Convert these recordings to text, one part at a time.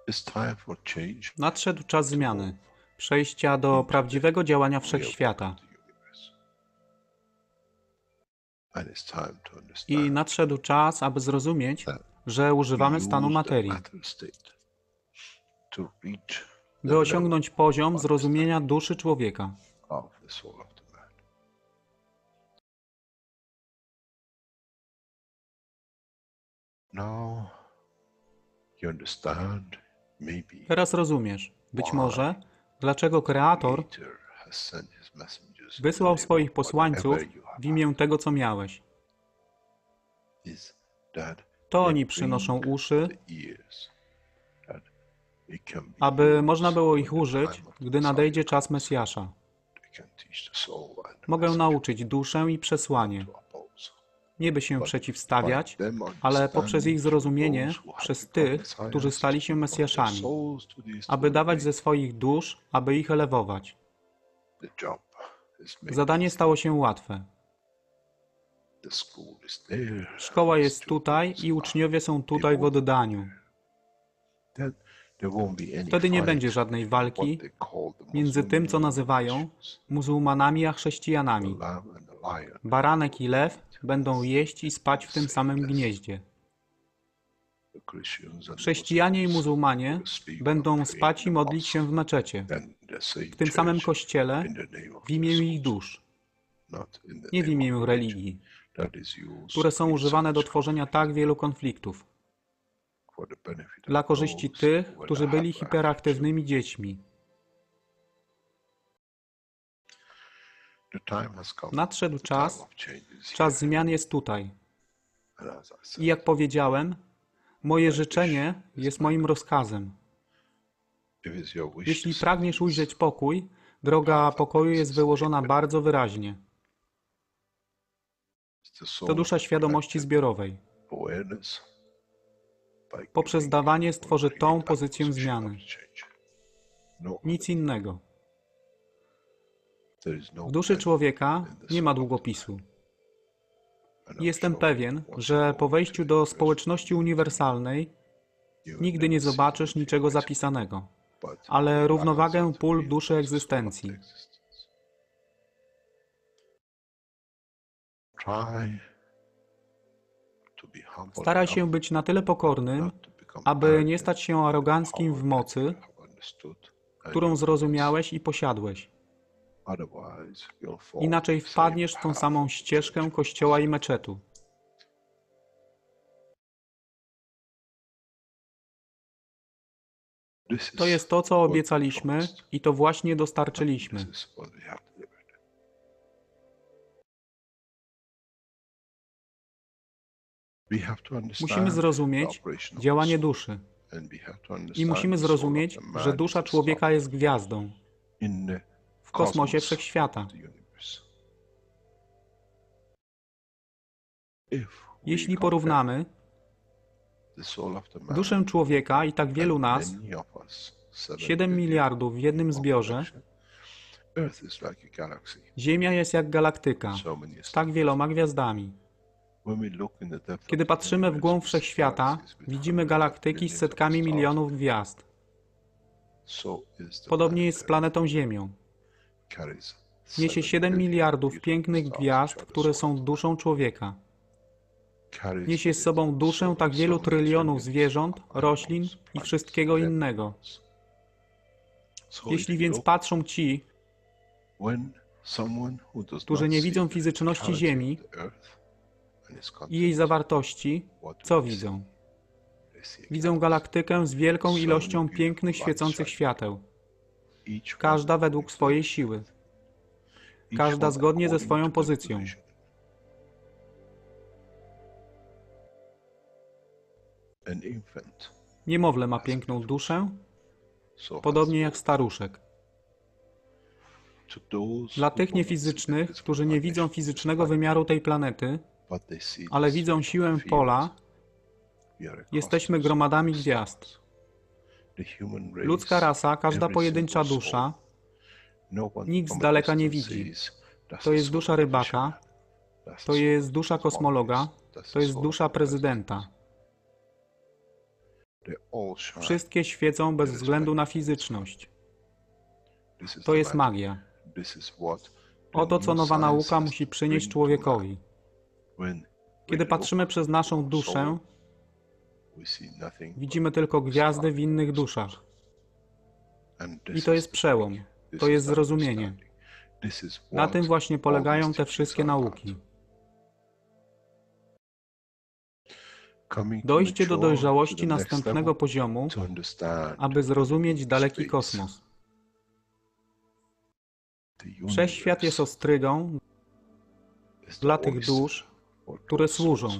Nadszedł czas zmiany, przejścia do prawdziwego działania wszechświata. I nadszedł czas, aby zrozumieć, że używamy stanu materii, by osiągnąć poziom zrozumienia duszy człowieka. Teraz rozumiesz, być może, dlaczego Kreator wysłał swoich posłańców w imię tego, co miałeś. To oni przynoszą uszy, aby można było ich użyć, gdy nadejdzie czas Mesjasza. Mogę nauczyć duszę i przesłanie, nie by się przeciwstawiać, ale poprzez ich zrozumienie przez tych, którzy stali się Mesjaszami, aby dawać ze swoich dusz, aby ich elewować. Zadanie stało się łatwe. Szkoła jest tutaj i uczniowie są tutaj w oddaniu. Wtedy nie będzie żadnej walki między tym, co nazywają muzułmanami a chrześcijanami. Baranek i lew będą jeść i spać w tym samym gnieździe. Chrześcijanie i muzułmanie będą spać i modlić się w meczecie, w tym samym kościele, w imię ich dusz, nie w imię religii, które są używane do tworzenia tak wielu konfliktów, dla korzyści tych, którzy byli hiperaktywnymi dziećmi. Nadszedł czas, czas zmian jest tutaj. I jak powiedziałem, moje życzenie jest moim rozkazem. Jeśli pragniesz ujrzeć pokój, droga pokoju jest wyłożona bardzo wyraźnie. To dusza świadomości zbiorowej. Poprzez dawanie stworzy tą pozycję zmiany. Nic innego. W duszy człowieka nie ma długopisu. Jestem pewien, że po wejściu do społeczności uniwersalnej nigdy nie zobaczysz niczego zapisanego, ale równowagę pól duszy egzystencji. Staraj się być na tyle pokornym, aby nie stać się aroganckim w mocy, którą zrozumiałeś i posiadłeś. Inaczej wpadniesz w tą samą ścieżkę kościoła i meczetu. To jest to, co obiecaliśmy i to właśnie dostarczyliśmy. Musimy zrozumieć działanie duszy i musimy zrozumieć, że dusza człowieka jest gwiazdą w kosmosie wszechświata. Jeśli porównamy duszę człowieka i tak wielu nas, 7 miliardów w jednym zbiorze, Ziemia jest jak galaktyka z tak wieloma gwiazdami. Kiedy patrzymy w głąb wszechświata, widzimy galaktyki z setkami milionów gwiazd. Podobnie jest z planetą Ziemią. Niesie 7 miliardów pięknych gwiazd, które są duszą człowieka. Niesie z sobą duszę tak wielu trylionów zwierząt, roślin i wszystkiego innego. Jeśli więc patrzą ci, którzy nie widzą fizyczności Ziemi i jej zawartości, co widzą? Widzą galaktykę z wielką ilością pięknych, świecących świateł. Każda według swojej siły. Każda zgodnie ze swoją pozycją. Niemowlę ma piękną duszę, podobnie jak staruszek. Dla tych niefizycznych, którzy nie widzą fizycznego wymiaru tej planety, ale widzą siłę pola, jesteśmy gromadami gwiazd. Ludzka rasa, każda pojedyncza dusza, nikt z daleka nie widzi. To jest dusza rybaka, to jest dusza kosmologa, to jest dusza prezydenta. Wszystkie świecą bez względu na fizyczność. To jest magia. Oto co nowa nauka musi przynieść człowiekowi. Kiedy patrzymy przez naszą duszę, widzimy tylko gwiazdy w innych duszach. I to jest przełom. To jest zrozumienie. Na tym właśnie polegają te wszystkie nauki. Dojście do dojrzałości następnego poziomu, aby zrozumieć daleki kosmos. Wszechświat jest ostrygą dla tych dusz, które służą.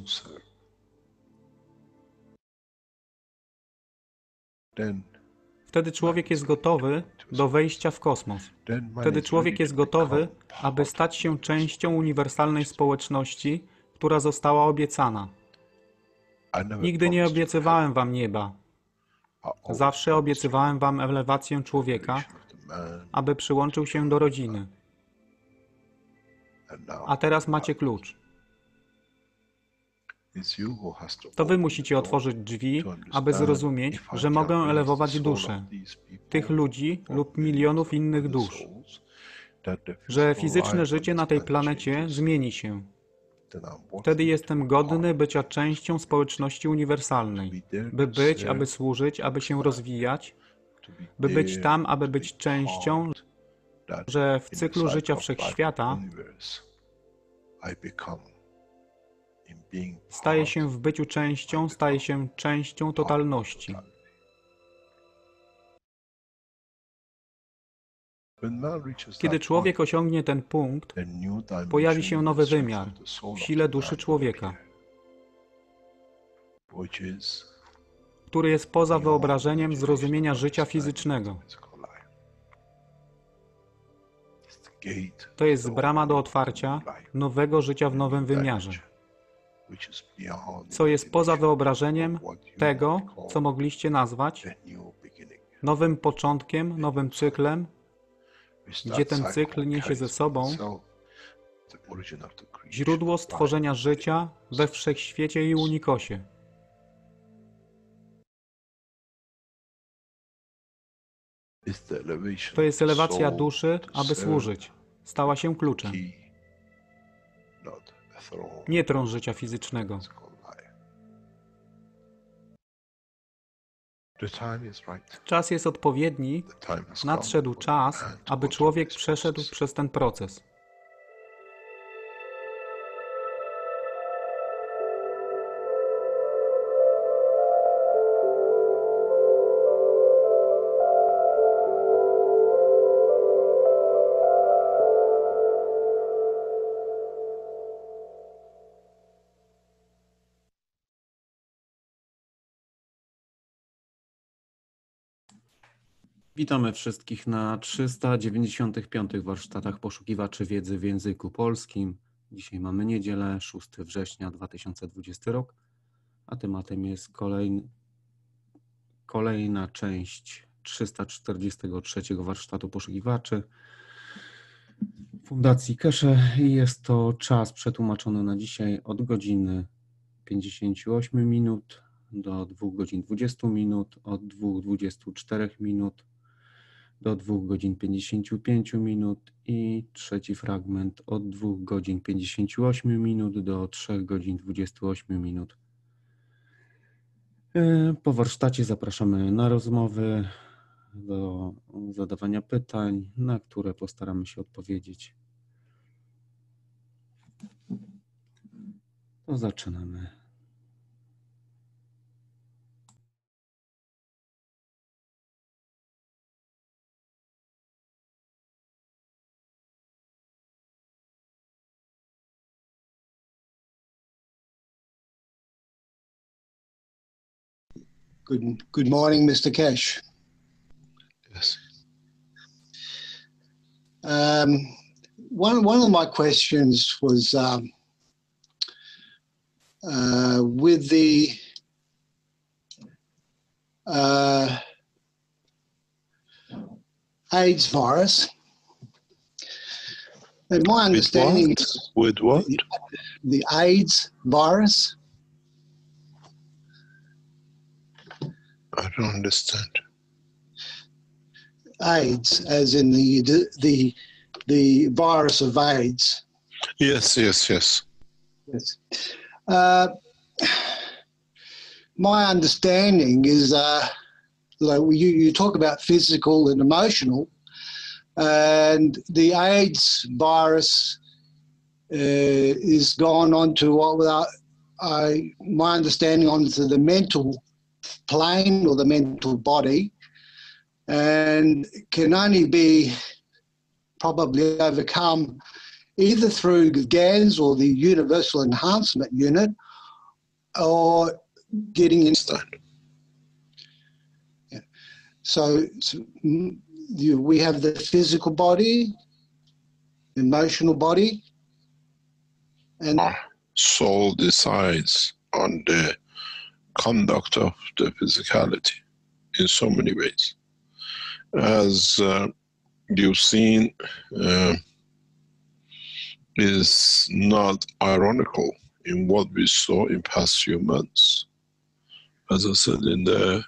Wtedy człowiek jest gotowy do wejścia w kosmos. Wtedy człowiek jest gotowy, aby stać się częścią uniwersalnej społeczności, która została obiecana. Nigdy nie obiecywałem wam nieba. Zawsze obiecywałem wam elewację człowieka, aby przyłączył się do rodziny. A teraz macie klucz. To wy musicie otworzyć drzwi, aby zrozumieć, że mogę elewować duszę tych ludzi lub milionów innych dusz, że fizyczne życie na tej planecie zmieni się. Wtedy jestem godny bycia częścią społeczności uniwersalnej, by być, aby służyć, aby się rozwijać, by być tam, aby być częścią, że w cyklu życia wszechświata staje się w byciu częścią, staje się częścią totalności. Kiedy człowiek osiągnie ten punkt, pojawi się nowy wymiar w sile duszy człowieka, który jest poza wyobrażeniem zrozumienia życia fizycznego. To jest brama do otwarcia nowego życia w nowym wymiarze, co jest poza wyobrażeniem tego, co mogliście nazwać nowym początkiem, nowym cyklem, gdzie ten cykl niesie ze sobą źródło stworzenia życia we wszechświecie i unikosie. To jest elewacja duszy, aby służyć. Stała się kluczem. Nie tron życia fizycznego. Czas jest odpowiedni, nadszedł czas, aby człowiek przeszedł przez ten proces. Witamy wszystkich na 395 warsztatach poszukiwaczy wiedzy w języku polskim. Dzisiaj mamy niedzielę, 6 września 2020 rok, a tematem jest kolejna część 343 warsztatu poszukiwaczy Fundacji Keshe i jest to czas przetłumaczony na dzisiaj od godziny 58 minut do 2 godzin 20 minut, od 2:24 minut do 2 godzin 55 minut i trzeci fragment od 2 godzin 58 minut do 3 godzin 28 minut. Po warsztacie zapraszamy na rozmowy, do zadawania pytań, na które postaramy się odpowiedzieć. To zaczynamy. Good morning, Mr. Keshe. Yes. One of my questions was with the AIDS virus. And my understanding is with what? The AIDS virus. I don't understand. AIDS, as in the virus of AIDS. Yes. Yes. My understanding is, like you talk about physical and emotional, and the AIDS virus is gone on to my understanding onto the mental plane or the mental body, and can only be probably overcome either through GANs or the Universal Enhancement Unit, or getting in. Yeah. So we have the physical body, emotional body, and Our soul decides on the conduct of the physicality in so many ways. As you've seen, is not ironical in what we saw in past few months. As I said in the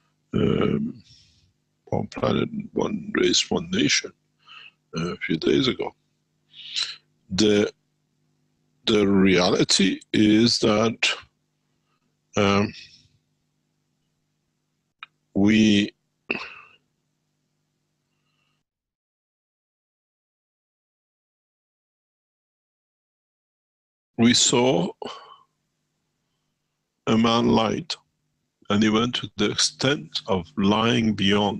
One Planet, One Race, One Nation a few days ago, the reality is that we saw a man lied, and he went to the extent of lying beyond.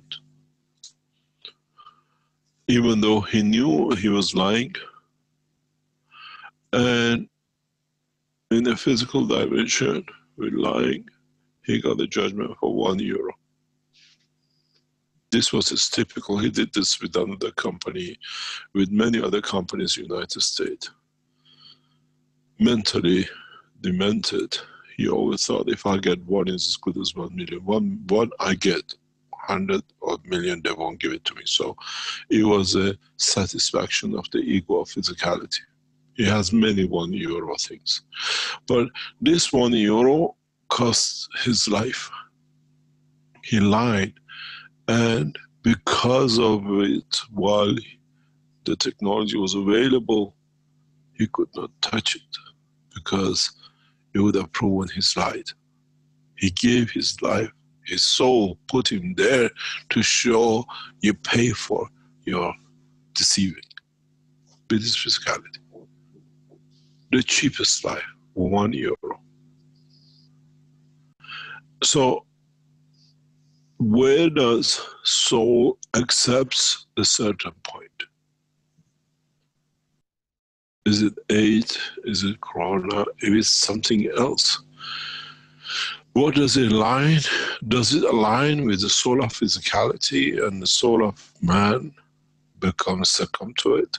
Even though he knew he was lying, and in the physical dimension with lying, he got a judgment for €1. This was his typical. He did this with another company, with many other companies in the United States. Mentally demented. He always thought, if I get one, it's as good as 1 million. One I get, 100 or million, they won't give it to me. So it was a satisfaction of the ego of physicality. He has many €1 things. But this €1 cost his life. He lied. And because of it, while the technology was available, he could not touch it, because it would have proven his lied. He gave his life, his soul, put him there to show you pay for your deceiving with his physicality. The cheapest life, €1. So where does soul accepts a certain point? Is it AIDS? Is it Corona? If it's something else, what does it align? Does it align with the soul of physicality, and the soul of man becomes succumb to it?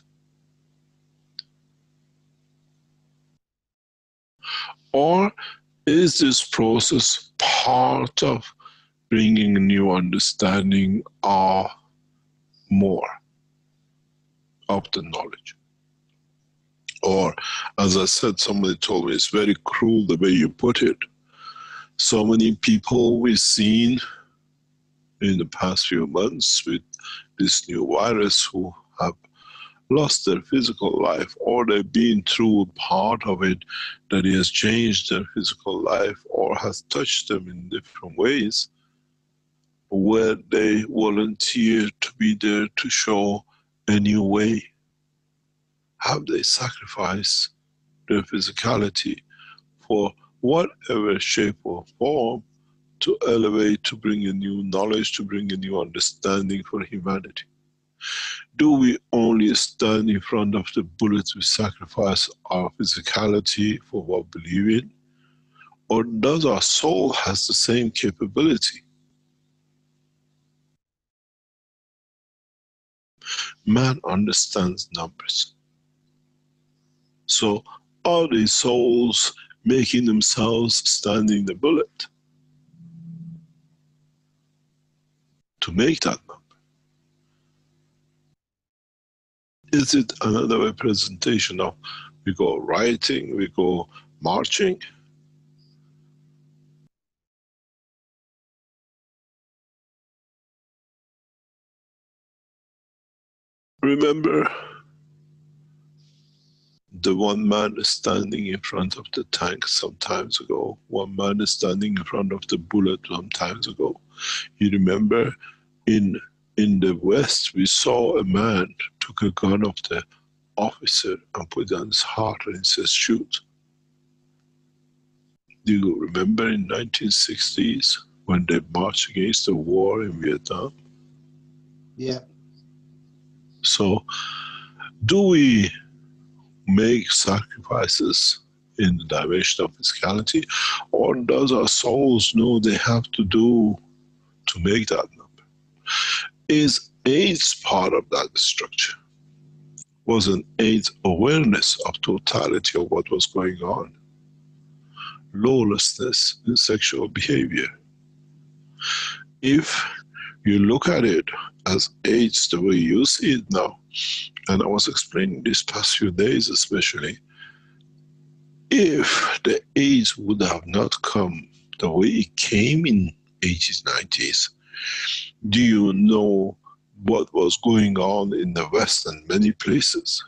Or is this process part of bringing a new understanding or more of the knowledge? Or, as I said, somebody told me, it's very cruel the way you put it. So many people we've seen in the past few months with this new virus who have lost their physical life, or they've been through part of it that it has changed their physical life or has touched them in different ways, where they volunteer to be there to show a new way. Have they sacrificed their physicality for whatever shape or form to elevate, to bring a new knowledge, to bring a new understanding for humanity? Do we only stand in front of the bullets, we sacrifice our physicality for what we believe in? Or does our soul has the same capability? Man understands numbers. So are these souls making themselves standing the bullet to make that number? Is it another representation of, we go rioting, we go marching? remember the one man standing in front of the tank some times ago, one man standing in front of the bullet some times ago. You remember in the West, we saw a man took a gun of the officer and put it on his heart and says, shoot. Do you remember in 1960s when they marched against the war in Vietnam? Yeah. So, do we make sacrifices in the dimension of physicality, or does our souls know they have to do to make that number? Is AIDS part of that structure? Was an AIDS awareness of totality of what was going on? Lawlessness in sexual behavior. If you look at it as AIDS the way you see it now, and I was explaining these past few days especially, if the AIDS would have not come the way it came in 80s, 90s, do you know what was going on in the West and many places?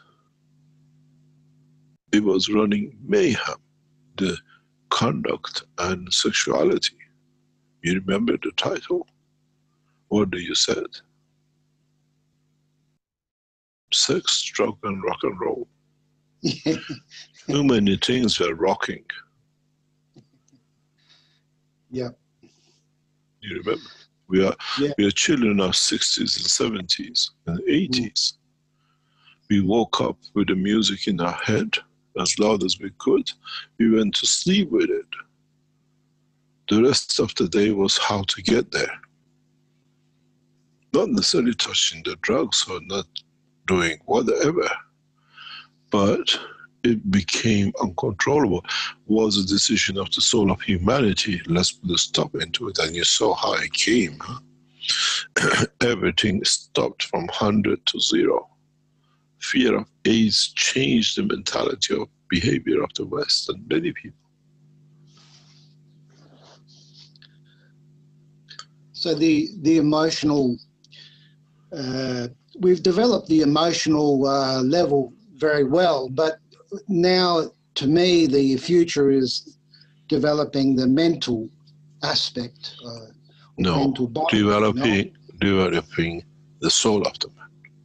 It was running mayhem, the conduct and sexuality. You remember the title? What do you said? Sex, drug, and rock and roll. Too many things were rocking. Yeah. You remember? We are children of 60s and 70s and 80s. We woke up with the music in our head as loud as we could. We went to sleep with it. The rest of the day was how to get there. Not necessarily touching the drugs or not doing whatever, but it became uncontrollable. Was a decision of the soul of humanity. Let's put a stop into it, and you saw how it came. Huh? Everything stopped from 100 to 0. Fear of AIDS changed the mentality of behavior of the West and many people. So the emotional, we've developed the emotional level very well, but now to me the future is developing the mental aspect. Mental body, developing the soul of the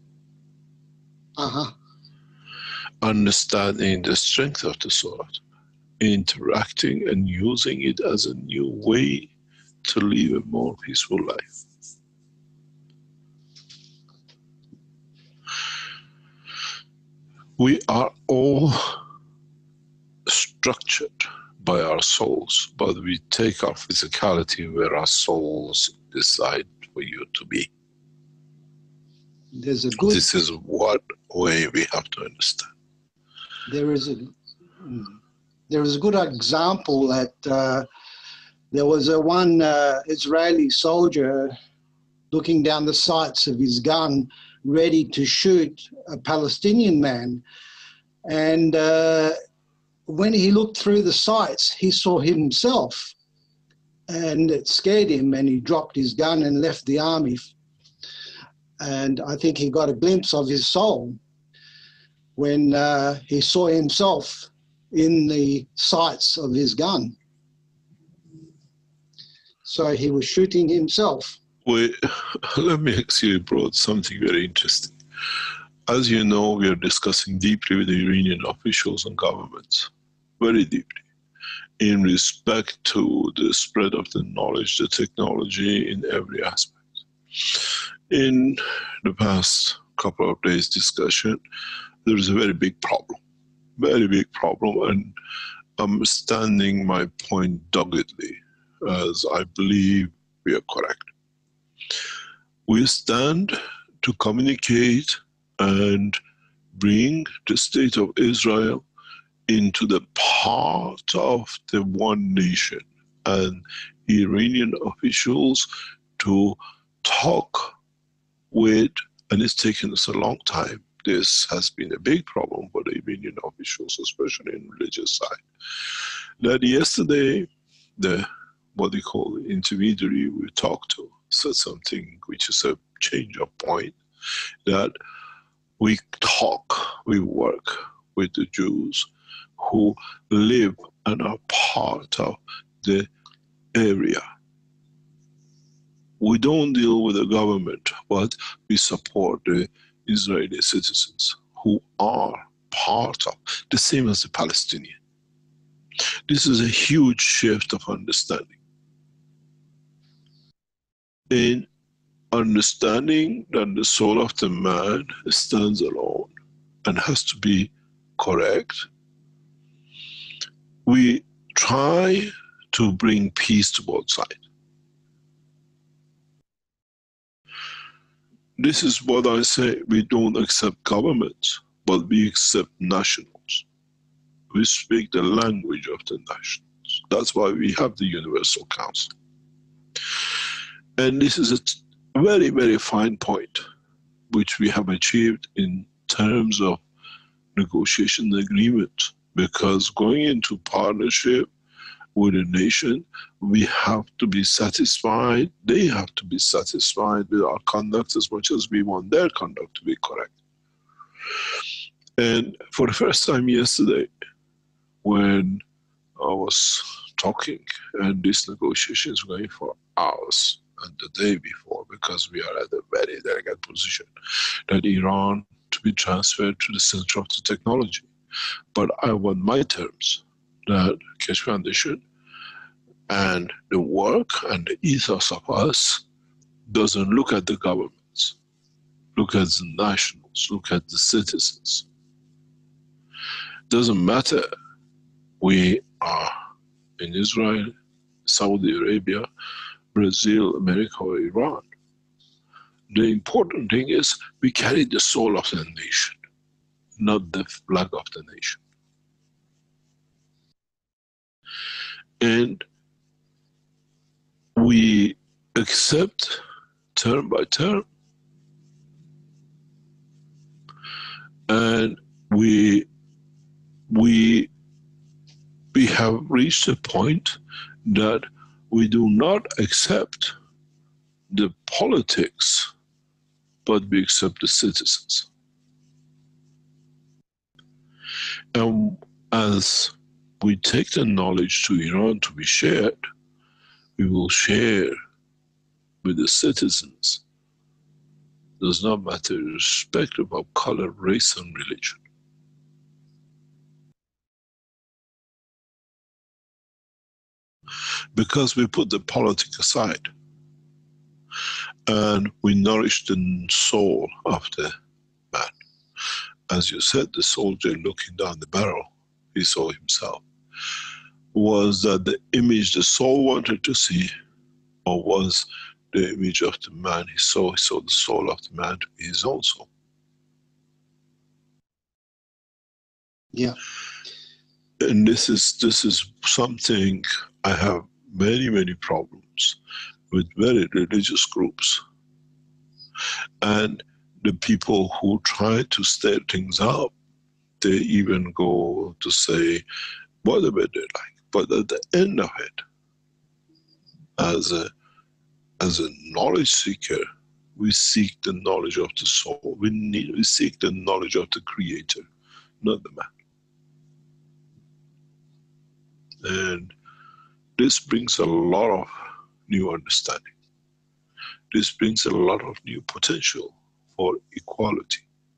man. Understanding the strength of the soul of the man, interacting and using it as a new way to live a more peaceful life. We are all structured by our souls, but we take our physicality where our souls decide for you to be. This is what way we have to understand. There is a good example that there was one Israeli soldier looking down the sights of his gun, ready to shoot a Palestinian man. And when he looked through the sights, he saw himself, and it scared him, and he dropped his gun and left the army. And I think he got a glimpse of his soul when he saw himself in the sights of his gun. So he was shooting himself. Let me actually brought something very interesting. As you know, we are discussing deeply with the Iranian officials and governments, very deeply, in respect to the spread of the knowledge, the technology in every aspect. In the past couple of days' discussion, there is a very big problem, and I'm standing my point doggedly, as I believe we are correct. We stand to communicate and bring the state of Israel into the part of the one nation, and Iranian officials to talk with, and it's taken us a long time. This has been a big problem for the Iranian officials, especially in religious side. That yesterday, the intermediary we talked to said something which is a change of point, that we talk, we work with the Jews who live and are part of the area. We don't deal with the government, but we support the Israeli citizens who are part of, the same as the Palestinian. This is a huge shift of understanding. In understanding that the soul of the man stands alone and has to be correct, we try to bring peace to both sides. This is what I say, we don't accept governments, but we accept nationals. We speak the language of the nationals. That's why we have the Universal Council. And this is a very, very fine point, which we have achieved in terms of negotiation agreement, because going into partnership with a nation, we have to be satisfied, they have to be satisfied with our conduct as much as we want their conduct to be correct. And for the first time yesterday, when I was talking, and this negotiation is going for hours, and the day before, because we are at a very delicate position, that Iran to be transferred to the center of the technology. But I want my terms, that Keshe Foundation and the work and the ethos of us doesn't look at the governments, look at the nationals, look at the citizens. Doesn't matter we are in Israel, Saudi Arabia, Brazil, America, or Iran. The important thing is we carry the soul of the nation, not the flag of the nation. And we accept term by term, and we have reached a point that we do not accept the politics, but we accept the citizens. And as we take the knowledge to Iran to be shared, we will share with the citizens. Does not matter irrespective of color, race, and religion. Because we put the politics aside and we nourish the soul of the man. As you said, the soldier looking down the barrel, he saw himself. Was that the image the soul wanted to see, or was the image of the man he saw the soul of the man to be his own soul? Yeah. And this is something I have many problems with very religious groups. And the people who try to stir things up, they even go to say whatever they like. But at the end of it, as a knowledge seeker, we seek the knowledge of the soul. We seek the knowledge of the Creator, not the man. And this brings a lot of new understanding. This brings a lot of new potential for equality.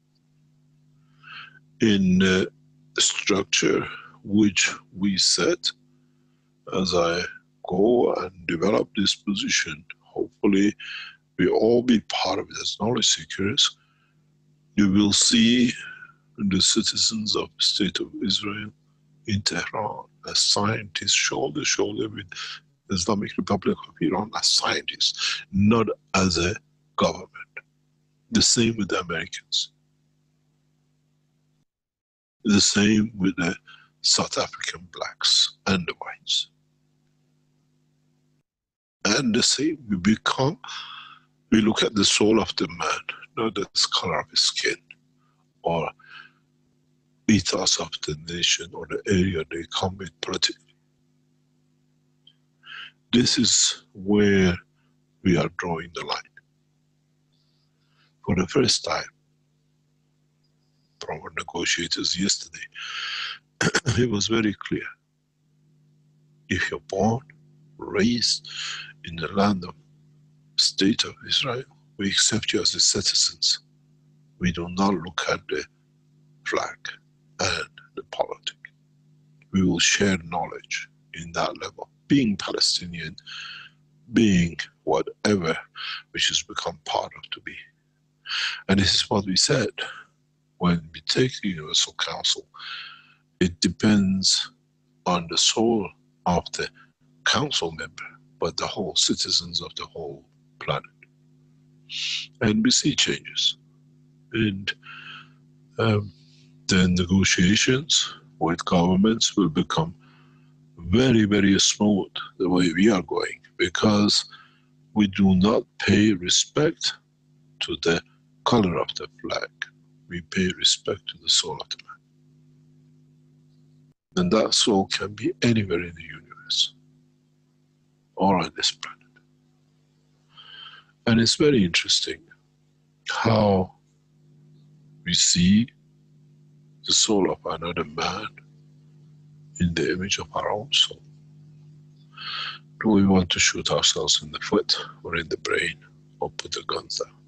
In the structure which we set, as I go and develop this position, hopefully we all be part of it as knowledge seekers. You will see the citizens of the State of Israel in Tehran as scientists, shoulder to shoulder with the Islamic Republic of Iran as scientists, not as a government. The same with the Americans. The same with the South African blacks and the whites. And the same, we look at the soul of the man, not the color of his skin, or ethos of the nation, or the area they come with politically. This is where we are drawing the line. For the first time, from our negotiators yesterday, it was very clear. If you're born, raised in the land of State of Israel, we accept you as the citizens. We do not look at the flag and the politics. We will share knowledge in that level. Being Palestinian, being whatever which has become part of to be. And this is what we said. When we take the Universal Council, it depends on the soul of the council member, but the whole citizens of the whole planet. And we see changes. And the negotiations with governments will become very, very smooth the way we are going, because we do not pay respect to the color of the flag. We pay respect to the soul of the man. And that soul can be anywhere in the universe or on this planet. And it's very interesting how we see the soul of another man in the image of our own soul. Do we want to shoot ourselves in the foot or in the brain or put the guns down?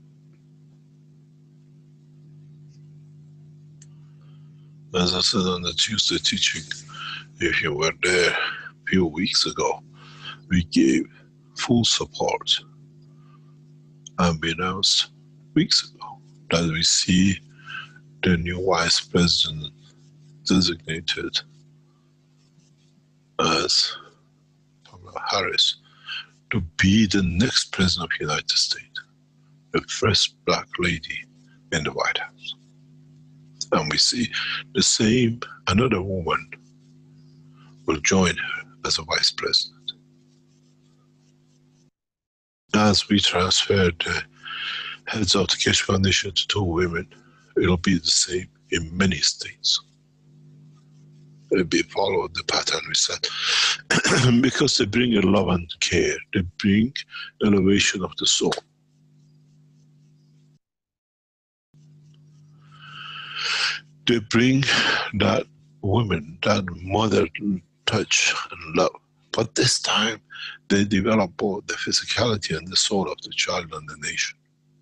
As I said on the Tuesday teaching, if you were there a few weeks ago, we gave full support, and we announced weeks ago that we see the new Vice President designated as Kamala Harris to be the next President of the United States, the first black lady in the White House. And we see the same, another woman will join her as a Vice President. As we transfer the heads of the Keshe Foundation to 2 women, it'll be the same in many states. It'll be followed the pattern we set. Because they bring a love and care, they bring elevation of the soul. They bring that woman, that mother touch and love. But this time, they develop both the physicality and the soul of the child and the nation.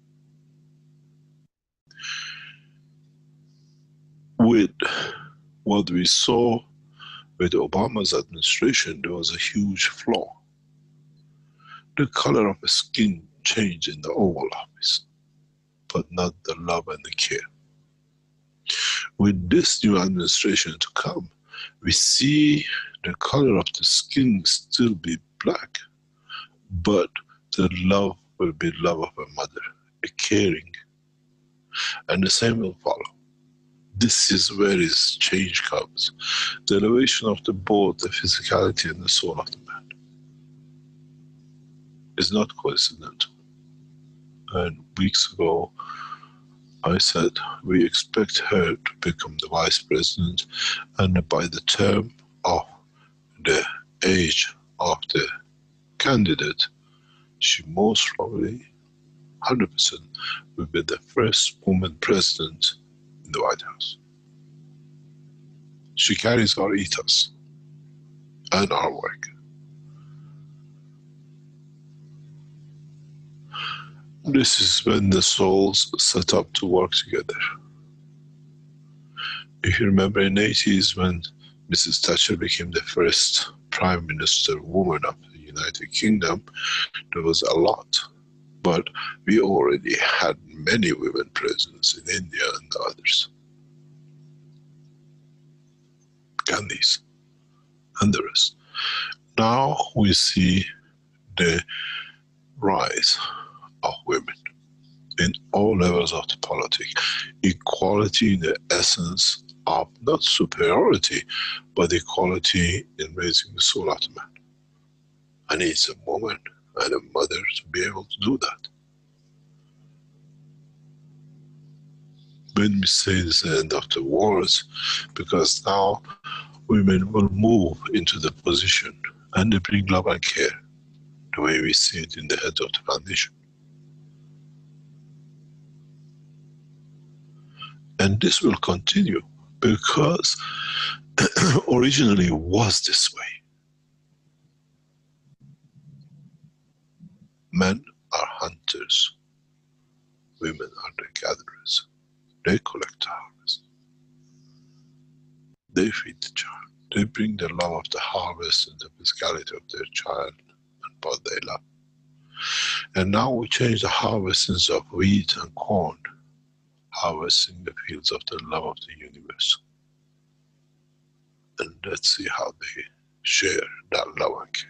With what we saw with Obama's administration, there was a huge flaw. The color of the skin changed in the Oval Office, but not the love and the care. With this new administration to come, we see the color of the skin still be black, but the love will be love of a mother, a caring, and the same will follow. This is where this change comes. The elevation of the both the physicality and the soul of the man is not coincidental. And weeks ago, I said we expect her to become the Vice President, and by the term of the age of the candidate, she most probably 100% will be the first woman president in the White House. She carries our ethos and our work. This is when the souls set up to work together. If you remember in the 80s when Mrs. Thatcher became the first Prime Minister woman of the United Kingdom, there was a lot. But we already had many women presidents in India and others. Gandhis and the rest. Now we see the rise of women in all levels of the politics. Equality in the essence of not superiority, but equality in raising the soul of the man. And it's a woman and a mother to be able to do that. When we say this is the end of the wars, because now women will move into the position and they bring love and care, the way we see it in the heads of the foundation. And this will continue because originally it was this way. Men are hunters, women are the gatherers. They collect the harvest. They feed the child. They bring the love of the harvest and the physicality of their child and what they love. And now we change the harvestings of wheat and corn, harvesting the fields of the love of the universe. And let's see how they share that love and care.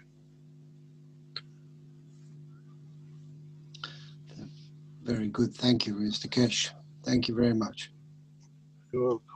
Very good. Thank you, Mr. Keshe. Thank you very much. You're welcome.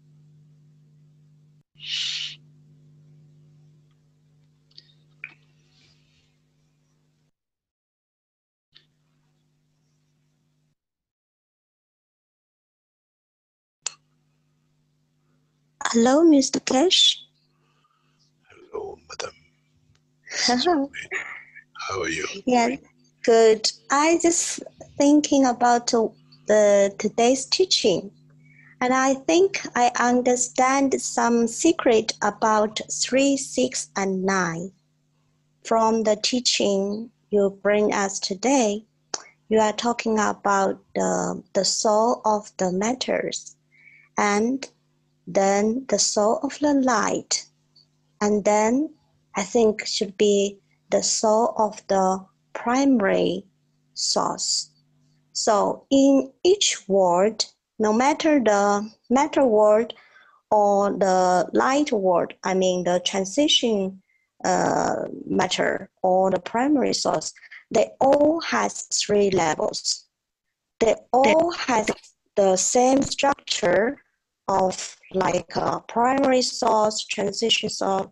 Hello, Mr. Keshe. Hello, madam. Hello. How are you? Yeah, good. I just thinking about today's teaching, and I think I understand some secret about 3, 6, and 9 from the teaching you bring us today. You are talking about the soul of the matters, and then the soul of the light, and then I think should be the soul of the primary source. So in each word, no matter the matter word or the light word, I mean the transition matter or the primary source, they all has 3 levels. They all has the same structure of like a primary source, transition source,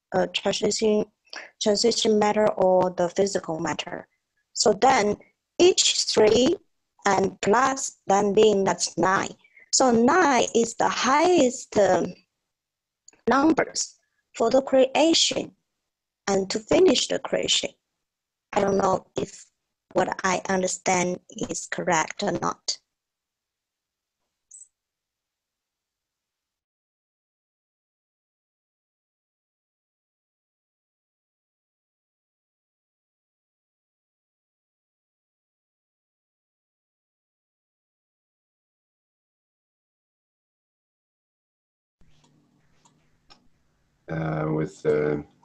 transition matter, or the physical matter. So then each 3 and plus then being that's 9. So 9 is the highest numbers for the creation and to finish the creation. I don't know if what I understand is correct or not. With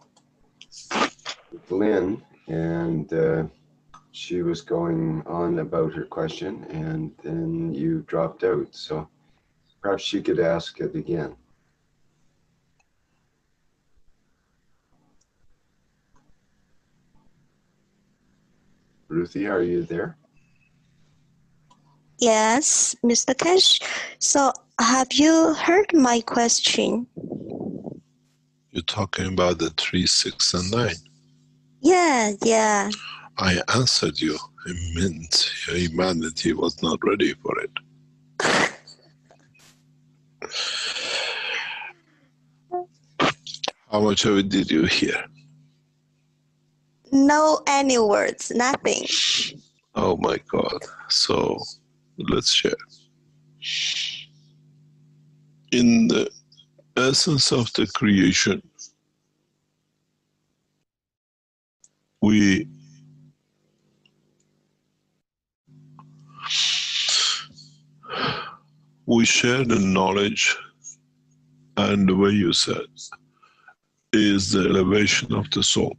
Lynn, and she was going on about her question, and then you dropped out. So perhaps she could ask it again. Ruthie, are you there? Yes, Mr. Keshe. So have you heard my question? You're talking about the 3, 6, and 9. Yeah. I answered you. It meant humanity was not ready for it. How much of it did you hear? No any words, nothing. Oh my God. So let's share. In the essence of the creation, we share the knowledge, and the way you said is the elevation of the soul.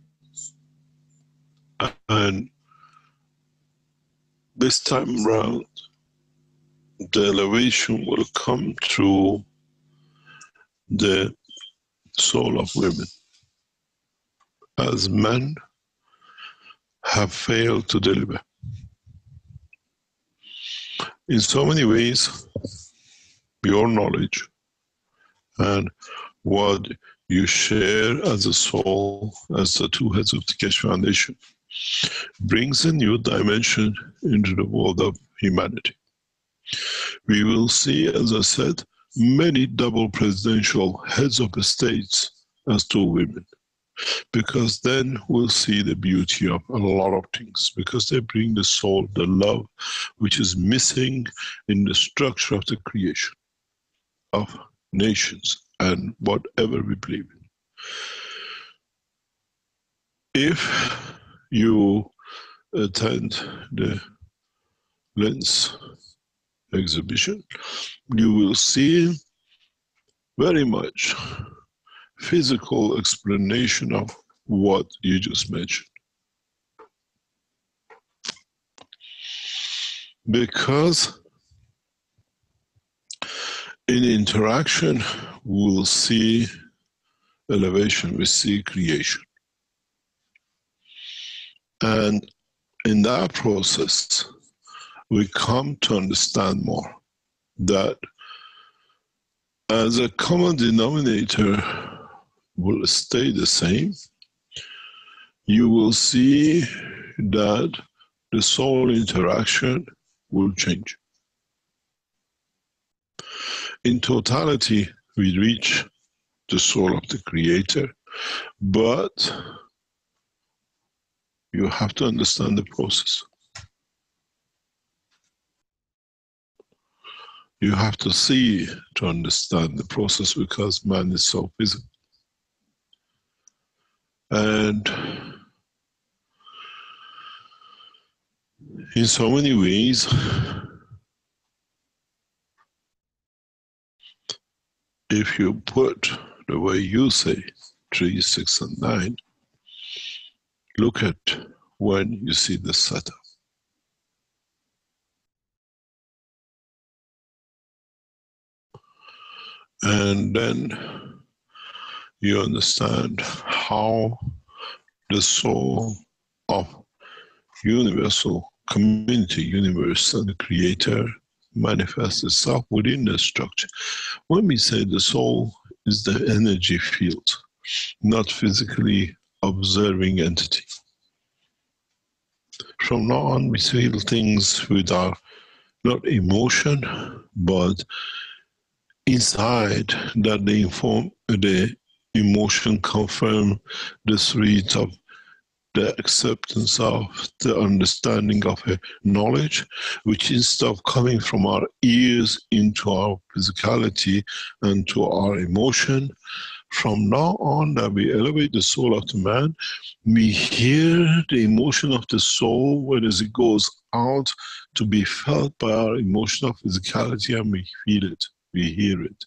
And this time around, the elevation will come through the soul of women, as men have failed to deliver. In so many ways, your knowledge and what you share as a soul, as the 2 heads of the Keshe Foundation, brings a new dimension into the world of humanity. We will see, as I said, many double presidential heads of the states as 2 women, because then we'll see the beauty of a lot of things, because they bring the soul, the love, which is missing in the structure of the creation. of nations and whatever we believe in. If you attend the Lens exhibition, you will see very much physical explanation of what you just mentioned. Because in interaction, we'll see elevation, we see creation. And in that process, we come to understand more that as a common denominator will stay the same, you will see that the soul interaction will change. In totality, we reach the soul of the Creator, but you have to understand the process. You have to see to understand the process because man is so physical. And in so many ways, if you put the way you say 3, 6, and 9, look at when you see the setup. And then you understand how the soul of universal community, universe, and the Creator manifests itself within the structure. When we say the soul is the energy field, not physically observing entity. From now on, we feel things with our, not emotion, but inside that the emotion confirm the spirit of the acceptance of the understanding of a knowledge, which instead of coming from our ears into our physicality and to our emotion, from now on that we elevate the soul of the man, we hear the emotion of the soul, whereas it goes out to be felt by our emotional physicality, and we feel it, we hear it.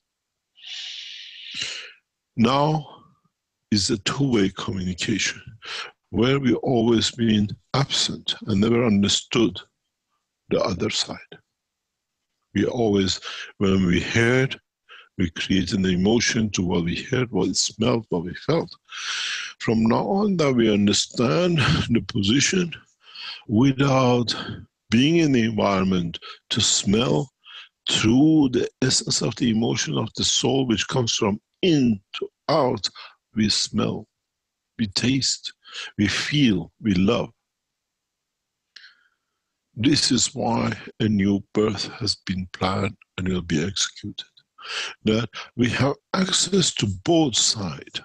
Now is a two-way communication, where we always been absent and never understood the other side. We always, when we heard, we created an emotion to what we heard, what we smelled, what we felt. From now on that we understand the position without being in the environment to smell through the essence of the emotion of the soul, which comes from in to out, we smell, we taste, we feel, we love. This is why a new birth has been planned and will be executed. That we have access to both sides,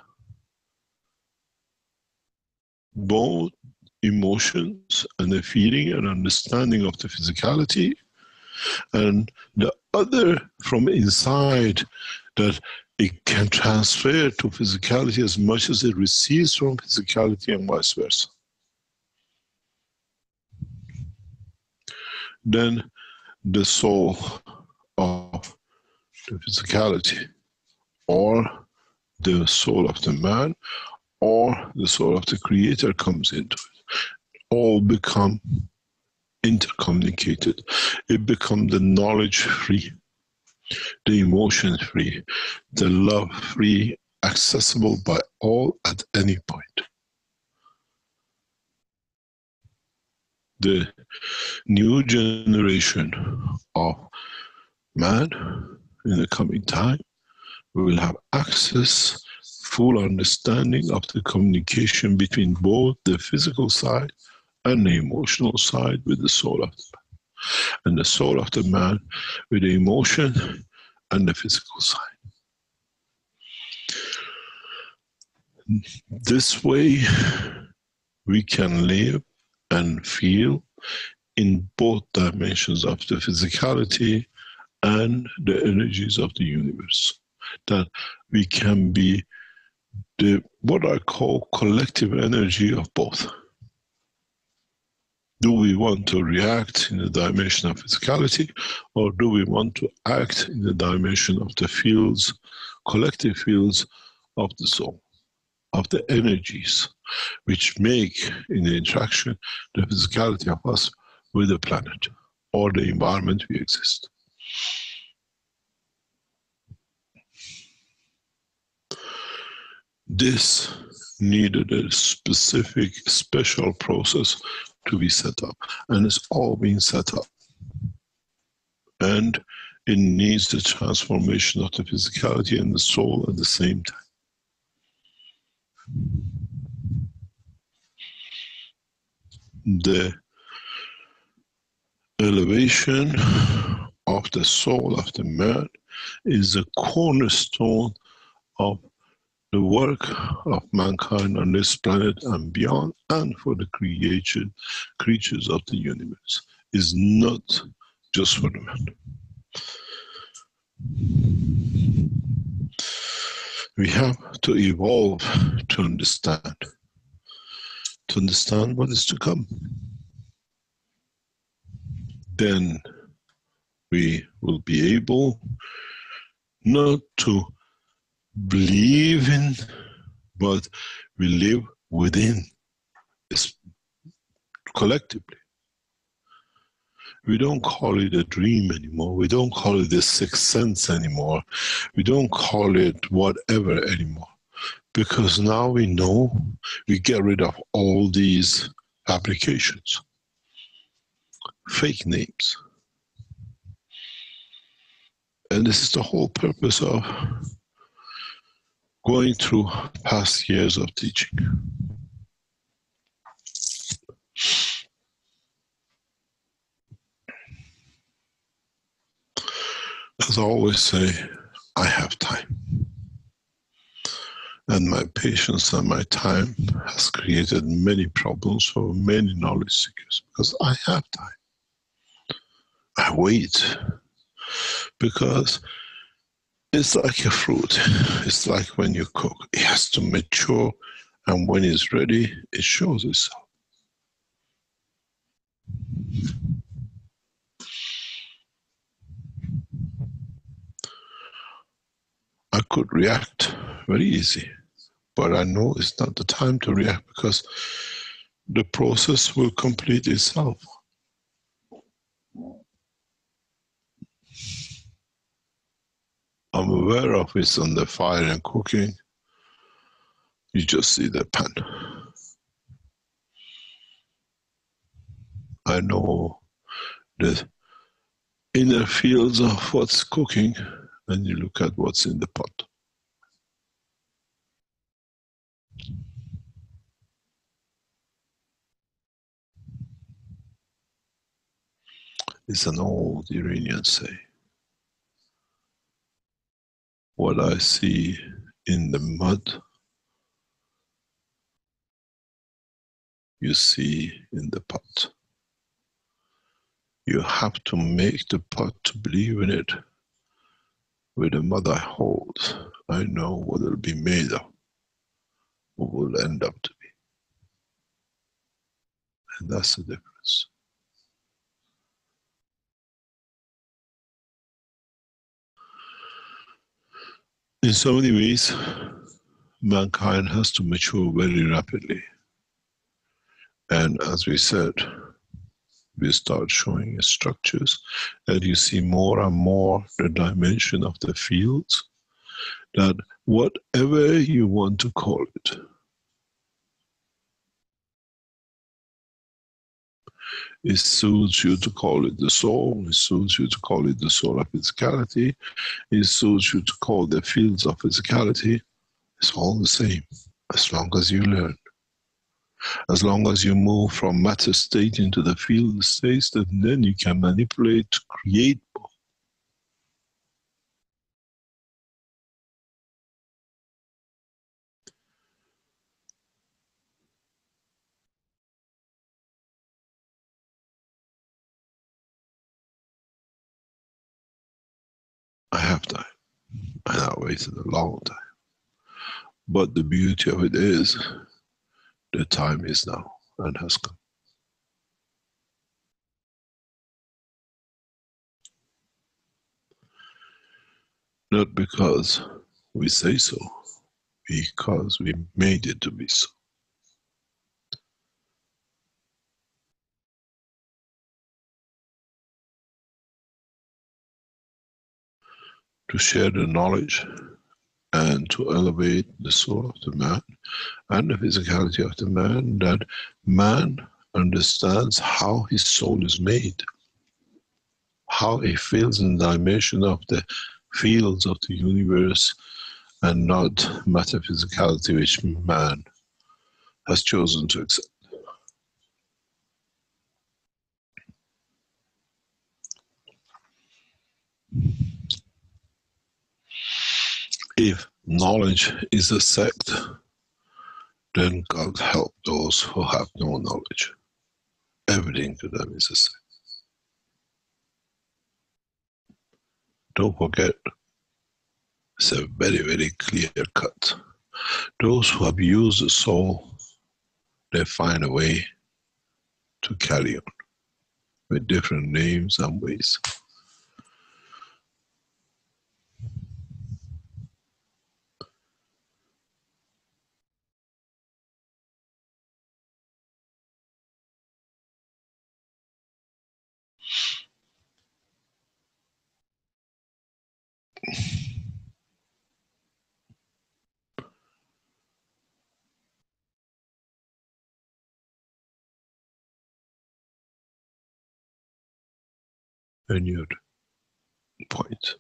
both emotions and the feeling and understanding of the physicality, and the other from inside, that it can transfer to physicality as much as it receives from physicality and vice versa. Then the soul of the physicality, or the soul of the man, or the soul of the Creator comes into it. All become intercommunicated. It becomes the knowledge free, the emotion free, the love free, accessible by all at any point. The new generation of man in the coming time, we will have access, full understanding of the communication between both the physical side and the emotional side with the soul of the man, and the soul of the man with the emotion and the physical side. This way we can live and feel in both dimensions of the physicality and the energies of the universe. That we can be the what I call collective energy of both. Do we want to react in the dimension of physicality, or do we want to act in the dimension of the fields, collective fields of the soul, of the energies, which make in the interaction the physicality of us with the planet or the environment we exist. This needed a specific, special process to be set up, and it's all being set up. And it needs the transformation of the physicality and the soul at the same time. The elevation of the soul of the man is the cornerstone of the work of mankind on this planet and beyond, and for the creatures of the universe. Is not just for the man. We have to evolve to understand what is to come. Then we will be able not to believe in, but we live within this collectively. We don't call it a dream anymore. We don't call it the sixth sense anymore. We don't call it whatever anymore. Because now we know, we get rid of all these fabrications, fake names. And this is the whole purpose of going through past years of teaching. As I always say, I have time. And my patience and my time has created many problems for many knowledge seekers, because I have time. I wait, because it's like a fruit. It's like when you cook. It has to mature, and when it's ready, it shows itself. I could react very easy, but I know it's not the time to react, because the process will complete itself. I'm aware of it's on the fire and cooking. You just see the pan. I know the inner fields of what's cooking, and you look at what's in the pot. It's an old Iranian saying. What I see in the mud, you see in the pot. You have to make the pot to believe in it. With the mud I hold, I know what it'll be made of, what will end up to be. And that's the difference. In so many ways, mankind has to mature very rapidly. And as we said, we start showing structures that you see more and more the dimension of the fields, that whatever you want to call it, it suits you to call it the soul, it suits you to call it the soul of physicality, it suits you to call the fields of physicality. It's all the same, as long as you learn. As long as you move from matter state into the field states, then you can manipulate to create have time, and I waited a long time. But the beauty of it is, the time is now and has come. Not because we say so, because we made it to be so. To share the knowledge and to elevate the soul of the man and the physicality of the man, that man understands how his soul is made, how he feels in the dimension of the fields of the universe, and not metaphysicality which man has chosen to accept. If knowledge is a sect, then God help those who have no knowledge. Everything to them is a sect. Don't forget, it's a very, very clear cut. Those who abuse the soul, they find a way to carry on with different names and ways. And your point,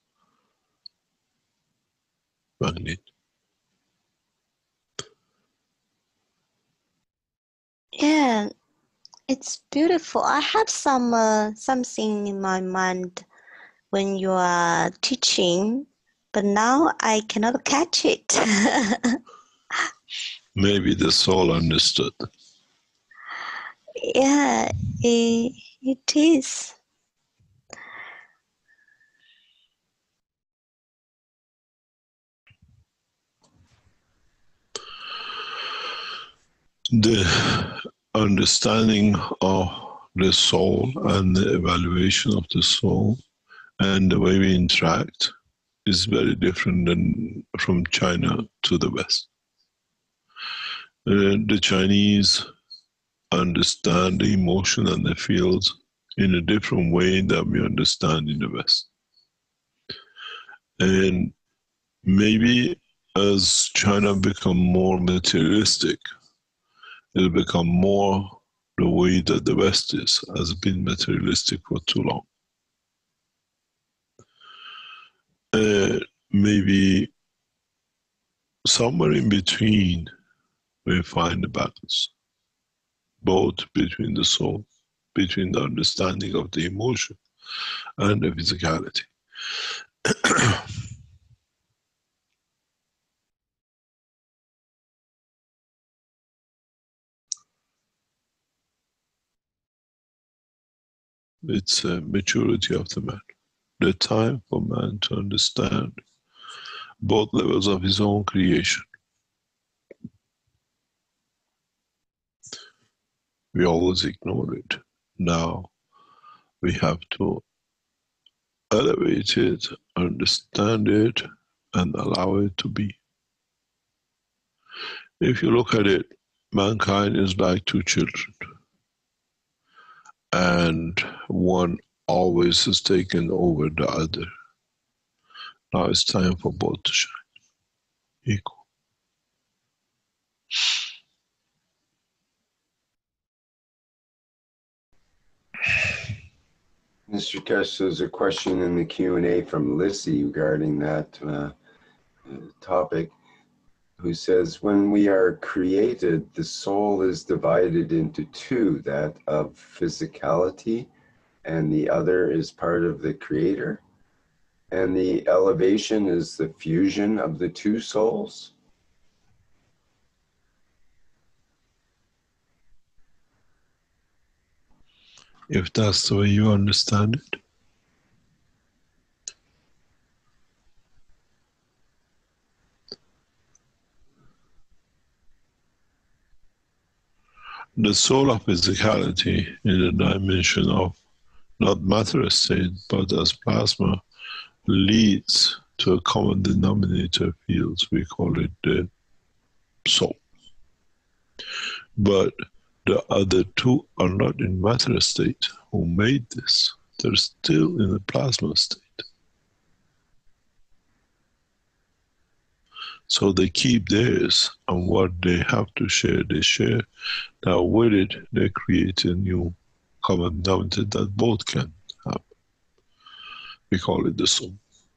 Magnet. Yeah, it's beautiful. I have something in my mind when you are teaching, but now I cannot catch it. Maybe the soul understood. Yeah, it is. The understanding of the soul and the evaluation of the soul and the way we interact is very different than from China to the West. The Chinese understand the emotion and the feels in a different way that we understand in the West. And maybe as China become more materialistic, it'll become more the way that the West has been materialistic for too long. Maybe somewhere in between we find the balance, both between the soul, between the understanding of the emotion and the physicality. It's a maturity of the man, the time for man to understand both levels of his own creation. We always ignore it. Now we have to elevate it, understand it, and allow it to be. If you look at it, mankind is like two children, and one always is taken over the other. Now it's time for both to shine equal. Mr. Kesh, there's a question in the Q&A from Lissy regarding that topic, who says, when we are created, the soul is divided into two, that of physicality, and the other is part of the creator. And the elevation is the fusion of the two souls. If that's the way you understand it. the soul of physicality in the dimension of not matter state, but as plasma, leads to a common denominator fields. We call it the soul. But the other two are not in matter state who made this. They're still in the plasma state. So they keep theirs, and what they have to share, they share. Now with it, they create a new common denominator that both can have. We call it the soul.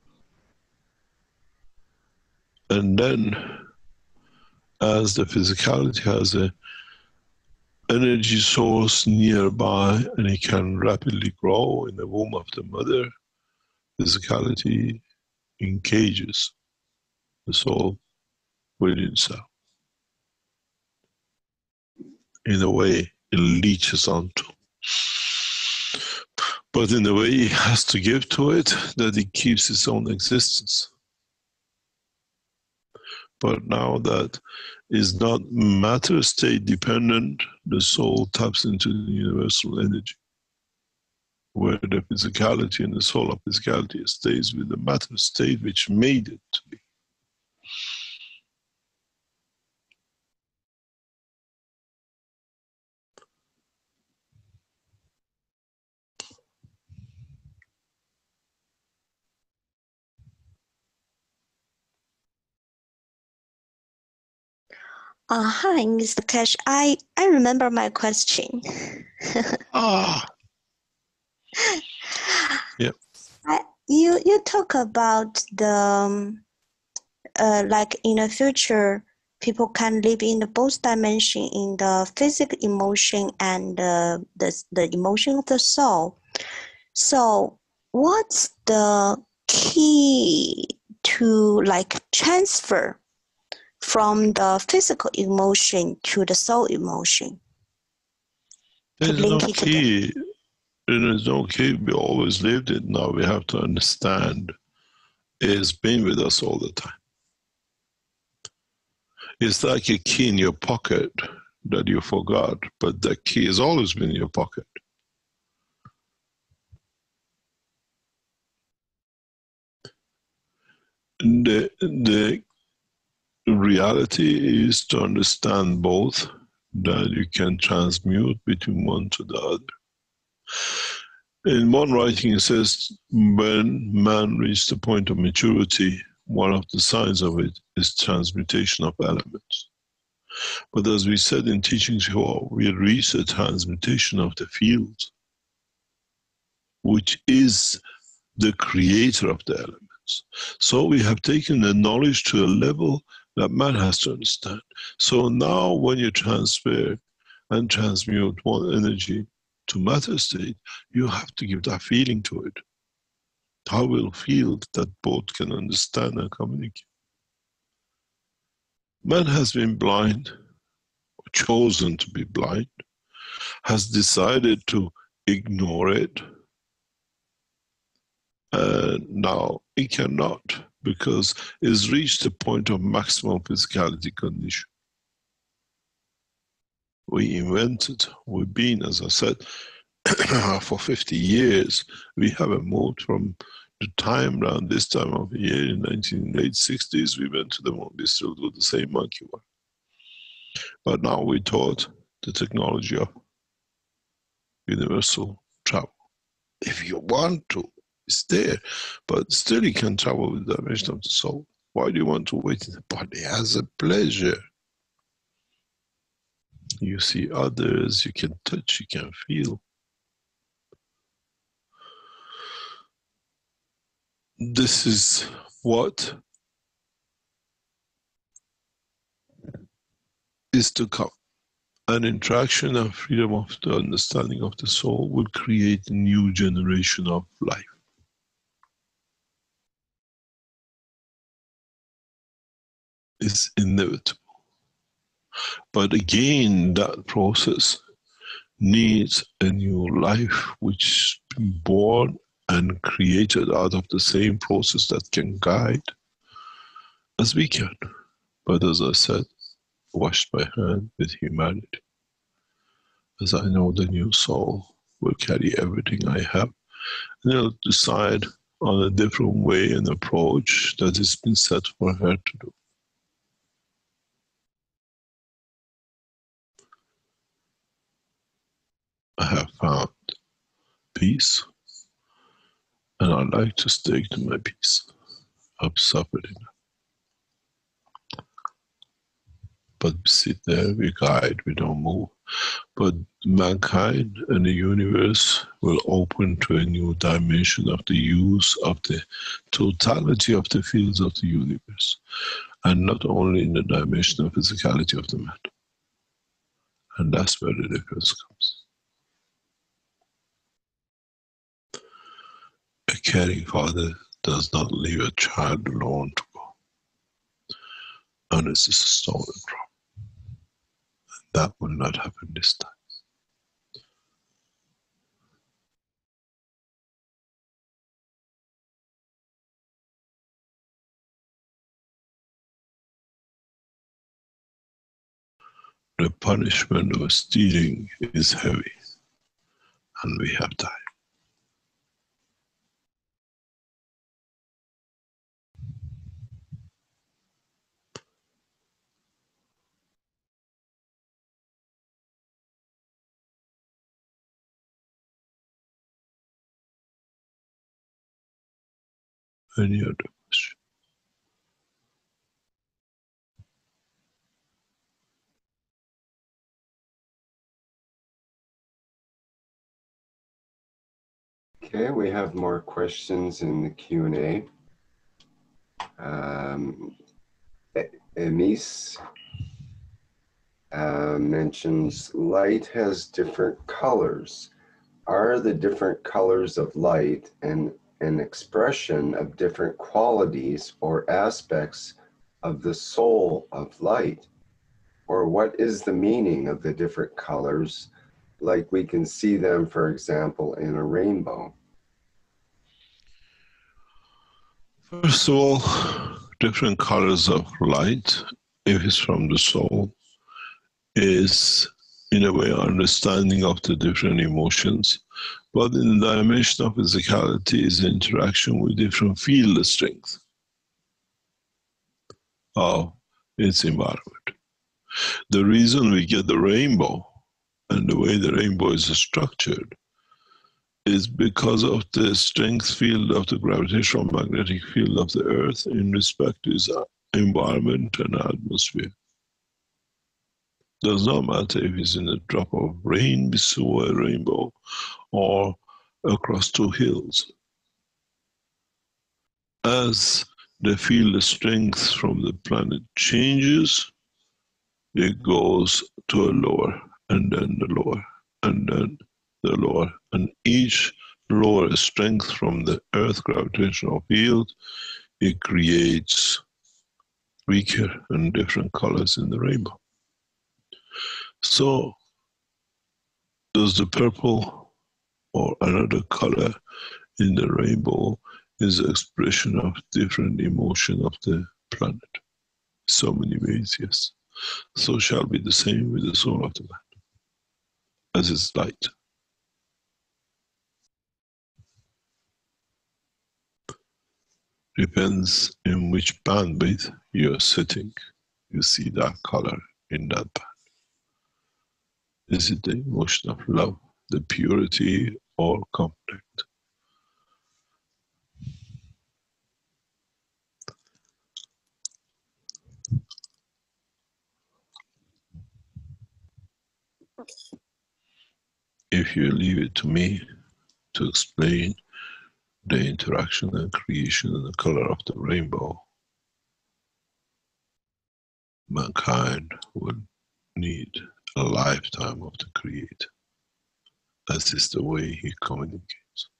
And then, as the physicality has a energy source nearby and it can rapidly grow in the womb of the mother, physicality engages the soul within itself. In a way, it leaches onto. But in a way, it has to give to it that it keeps its own existence. But now that is not matter state dependent, the soul taps into the universal energy, where the physicality and the soul of physicality stays with the matter state which made it to be. Hi, Mr. Cash. I remember my question. Yeah. You talk about the like in the future, people can live in the both dimension, in the physical emotion and the emotion of the soul. So, what's the key to like transfer from the physical emotion to the soul emotion? There's no key. There's no key. We always lived it. Now we have to understand it's been with us all the time. It's like a key in your pocket that you forgot, but the key has always been in your pocket. The reality is to understand both, that you can transmute between one to the other. In one writing it says, when man reached the point of maturity, one of the signs of it is transmutation of elements. But as we said in teachings here, we reach the transmutation of the fields, which is the creator of the elements. So we have taken the knowledge to a level that man has to understand. So now when you transfer and transmute one energy to matter state, you have to give that feeling to it. How will feel that both can understand and communicate. Man has been blind, or chosen to be blind, has decided to ignore it, and now it cannot, because it's reached the point of maximum physicality condition. We invented, we've been, as I said, for 50 years, we haven't moved from the time around this time of the year in late 60s, we went to the moon, we still do the same monkey work. But now we taught the technology of universal travel. If you want to, it's there, but still you can travel with the dimension of the soul. Why do you want to wait in the body? As a pleasure. You see others, you can touch, you can feel. This is what is to come. An interaction and freedom of the understanding of the soul will create a new generation of life. It's inevitable. But again, that process needs a new life which is born and created out of the same process that can guide as we can. But as I said, washed by hand with humanity. as I know the new soul will carry everything I have, and it'll decide on a different way and approach that has been set for her to do. I have found peace, and I like to stick to my peace. I've suffered enough. But we sit there, we guide, we don't move. But mankind and the universe will open to a new dimension of the use of the totality of the fields of the universe, and not only in the dimension of physicality of the matter. And that's where the difference comes. A caring father does not leave a child alone to go, unless it's stolen from. That will not happen this time. The punishment of stealing is heavy, and we have time. Any other question? Okay, we have more questions in the Q&A. Emis mentions light has different colors. Are the different colors of light an expression of different qualities or aspects of the soul of light? Or what is the meaning of the different colors, like we can see them, for example, in a rainbow? First of all, different colors of light, if it's from the soul, is in a way understanding of the different emotions, but in the dimension of physicality is interaction with different field strength of its environment. The reason we get the rainbow and the way the rainbow is structured is because of the strength field of the gravitational magnetic field of the earth in respect to its environment and atmosphere. Does not matter if it's in a drop of rain we saw a rainbow or across two hills. As the field strength from the planet changes, it goes to a lower, and then the lower, and then the lower. And each lower strength from the Earth gravitational field, it creates weaker and different colors in the rainbow. So, does the purple or another color in the rainbow is an expression of different emotion of the planet? So many ways, yes. So shall be the same with the soul of the man, as its light. Depends in which bandwidth you're sitting, you see that color in that band. Is it the emotion of love, the purity, or conflict? If you leave it to me to explain the interaction and creation and the color of the rainbow, mankind would need a lifetime of the Creator. That is the way he communicates.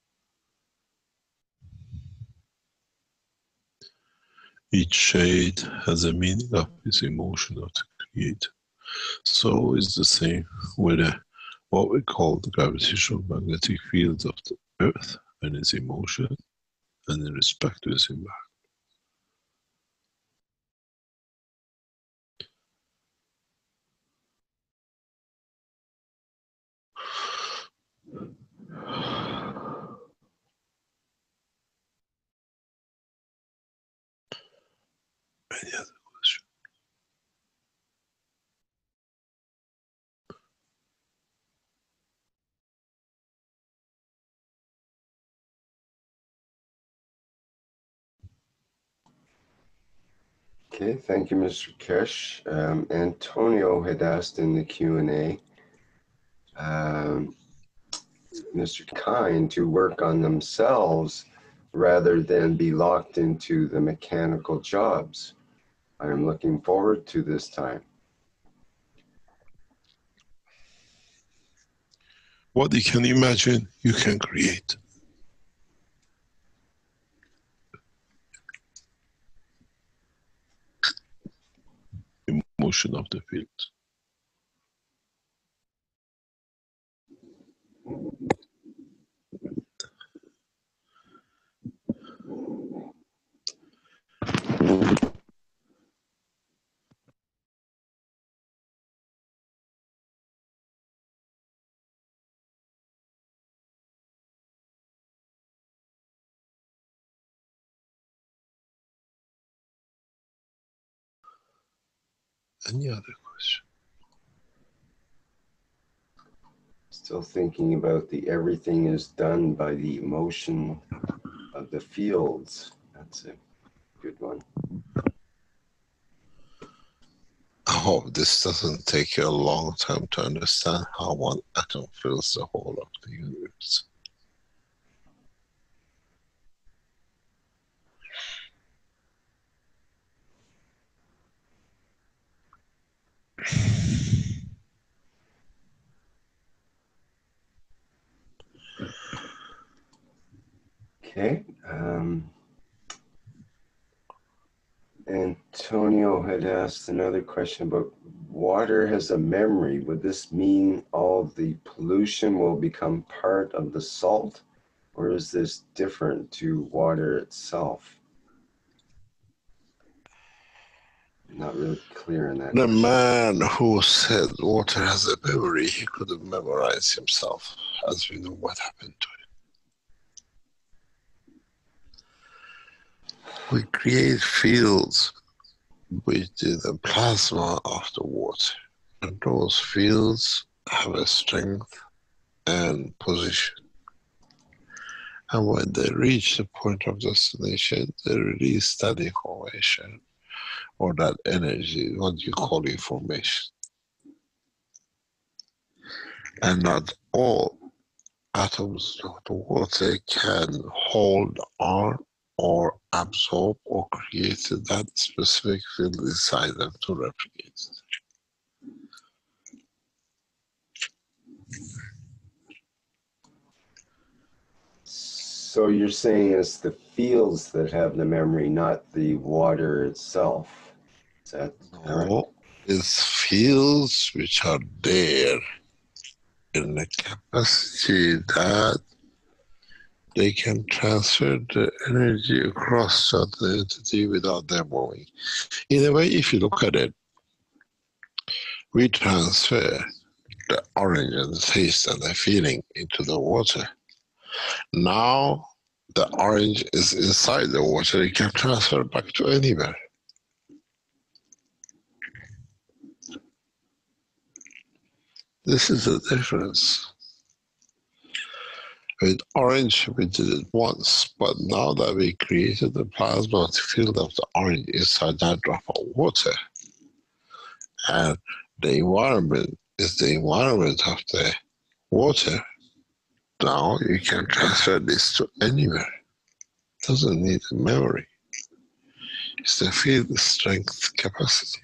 Each shade has a meaning of its emotion of the Creator. So it's the same with what we call the gravitational magnetic fields of the Earth and its emotion and in respect to its environment. Okay, thank you, Mr. Kesh. Antonio had asked in the Q&A, Mr. Kind to work on themselves rather than be locked into the mechanical jobs. I am looking forward to this time. What you can imagine, you can create. Motion of the field. Any other question? Still thinking about the everything is done by the motion of the fields. That's a good one. I hope this doesn't take you a long time to understand how one atom fills the whole of the universe. Okay. Antonio had asked another question about water has a memory. Would this mean all the pollution will become part of the salt, or is this different to water itself? Not really clear on that. The man who said water has a memory, he couldn't memorize himself, as we know what happened to him. We create fields with the plasma of the water, and those fields have a strength and position. And when they reach the point of destination, they release that information or that energy, what you call information. And not all atoms of the water can hold on or absorb or create that specific field inside them to replicate it. So you're saying it's the fields that have the memory, not the water itself. Is that correct? No, it's fields which are there in the capacity that they can transfer the energy across to the entity without them moving. In a way, if you look at it, we transfer the orange and the taste and the feeling into the water. Now the orange is inside the water, it can transfer back to anywhere. This is the difference. With orange, we did it once, but now that we created the plasma field of the orange inside that drop of water, and the environment is the environment of the water, now you can transfer this to anywhere. It doesn't need a memory. It's the field strength capacity.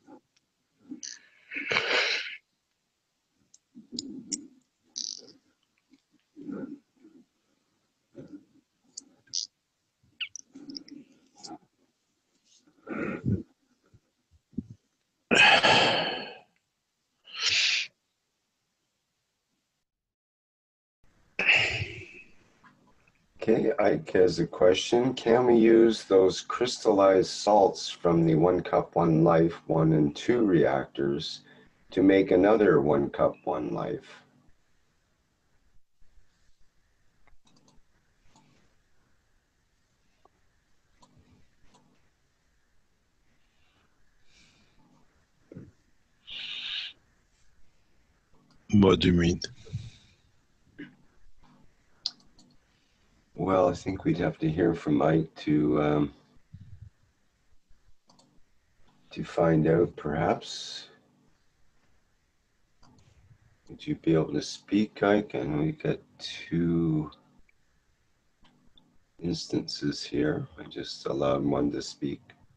Okay, Ike has a question. Can we use those crystallized salts from the 1 cup 1 life 1 and 2 reactors to make another 1 cup 1 life? What do you mean? Well, I think we'd have to hear from Ike to to find out, perhaps. Would you be able to speak, Ike? And we got 2 instances here. I just allowed one to speak.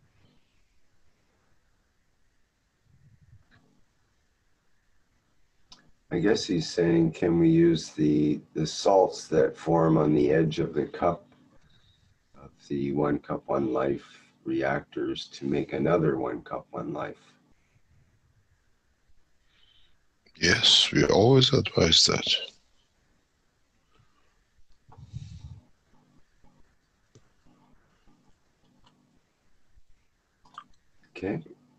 I guess he's saying, can we use the salts that form on the edge of the cup of the 1 cup 1 life reactors to make another 1 cup 1 life? Yes, we always advise that. Okay.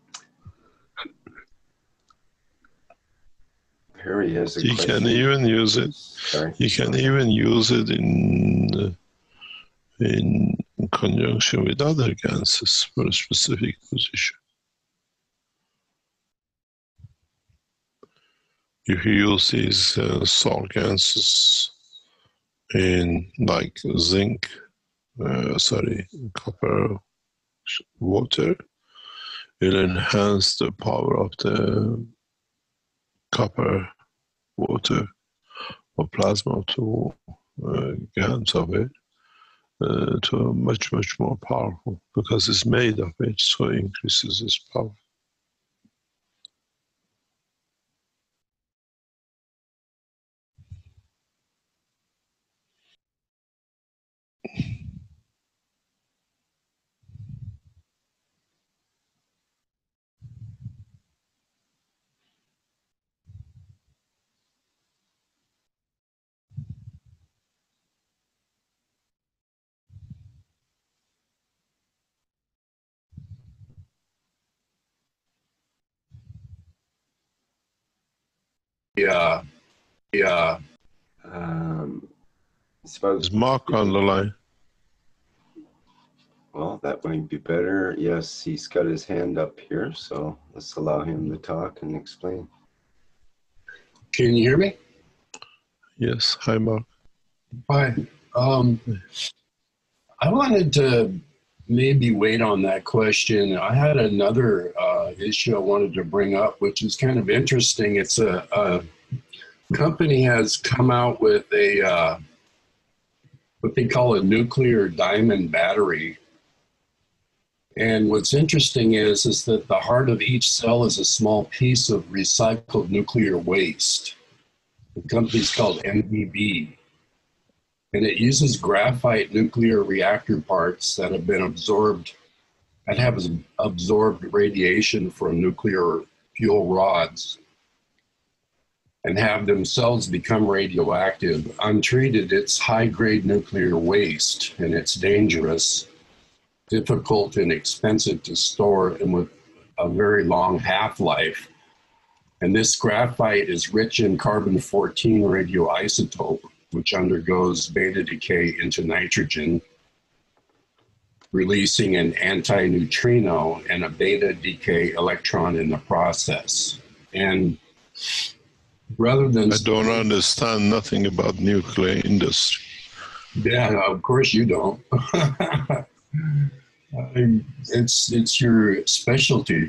Harry has a You question. can even use it. Sorry. You can even use it in conjunction with other gases for a specific position. If you use these salt gases in like zinc, copper, water, it'll enhance the power of the copper, water, or plasma to GaNs of it to much, much more powerful because it's made of it, so it increases its power. Yeah. Is Mark on the line? Well, that might be better. Yes, he's got his hand up here, so let's allow him to talk and explain. Can you hear me? Yes. Hi, Mark. Hi. I wanted to maybe wait on that question. I had another issue I wanted to bring up, which is kind of interesting. It's a company has come out with a what they call a nuclear diamond battery. And what's interesting is that the heart of each cell is a small piece of recycled nuclear waste. The company's called MBB. And it uses graphite nuclear reactor parts that have been absorbed, that have absorbed radiation from nuclear fuel rods and have themselves become radioactive. Untreated, it's high-grade nuclear waste, and it's dangerous, difficult and expensive to store, and with a very long half-life. And this graphite is rich in carbon-14 radioisotope, which undergoes beta decay into nitrogen, releasing an antineutrino and a beta decay electron in the process. And rather than... I don't understand nothing about nuclear industry. Yeah, of course you don't. It's your specialty.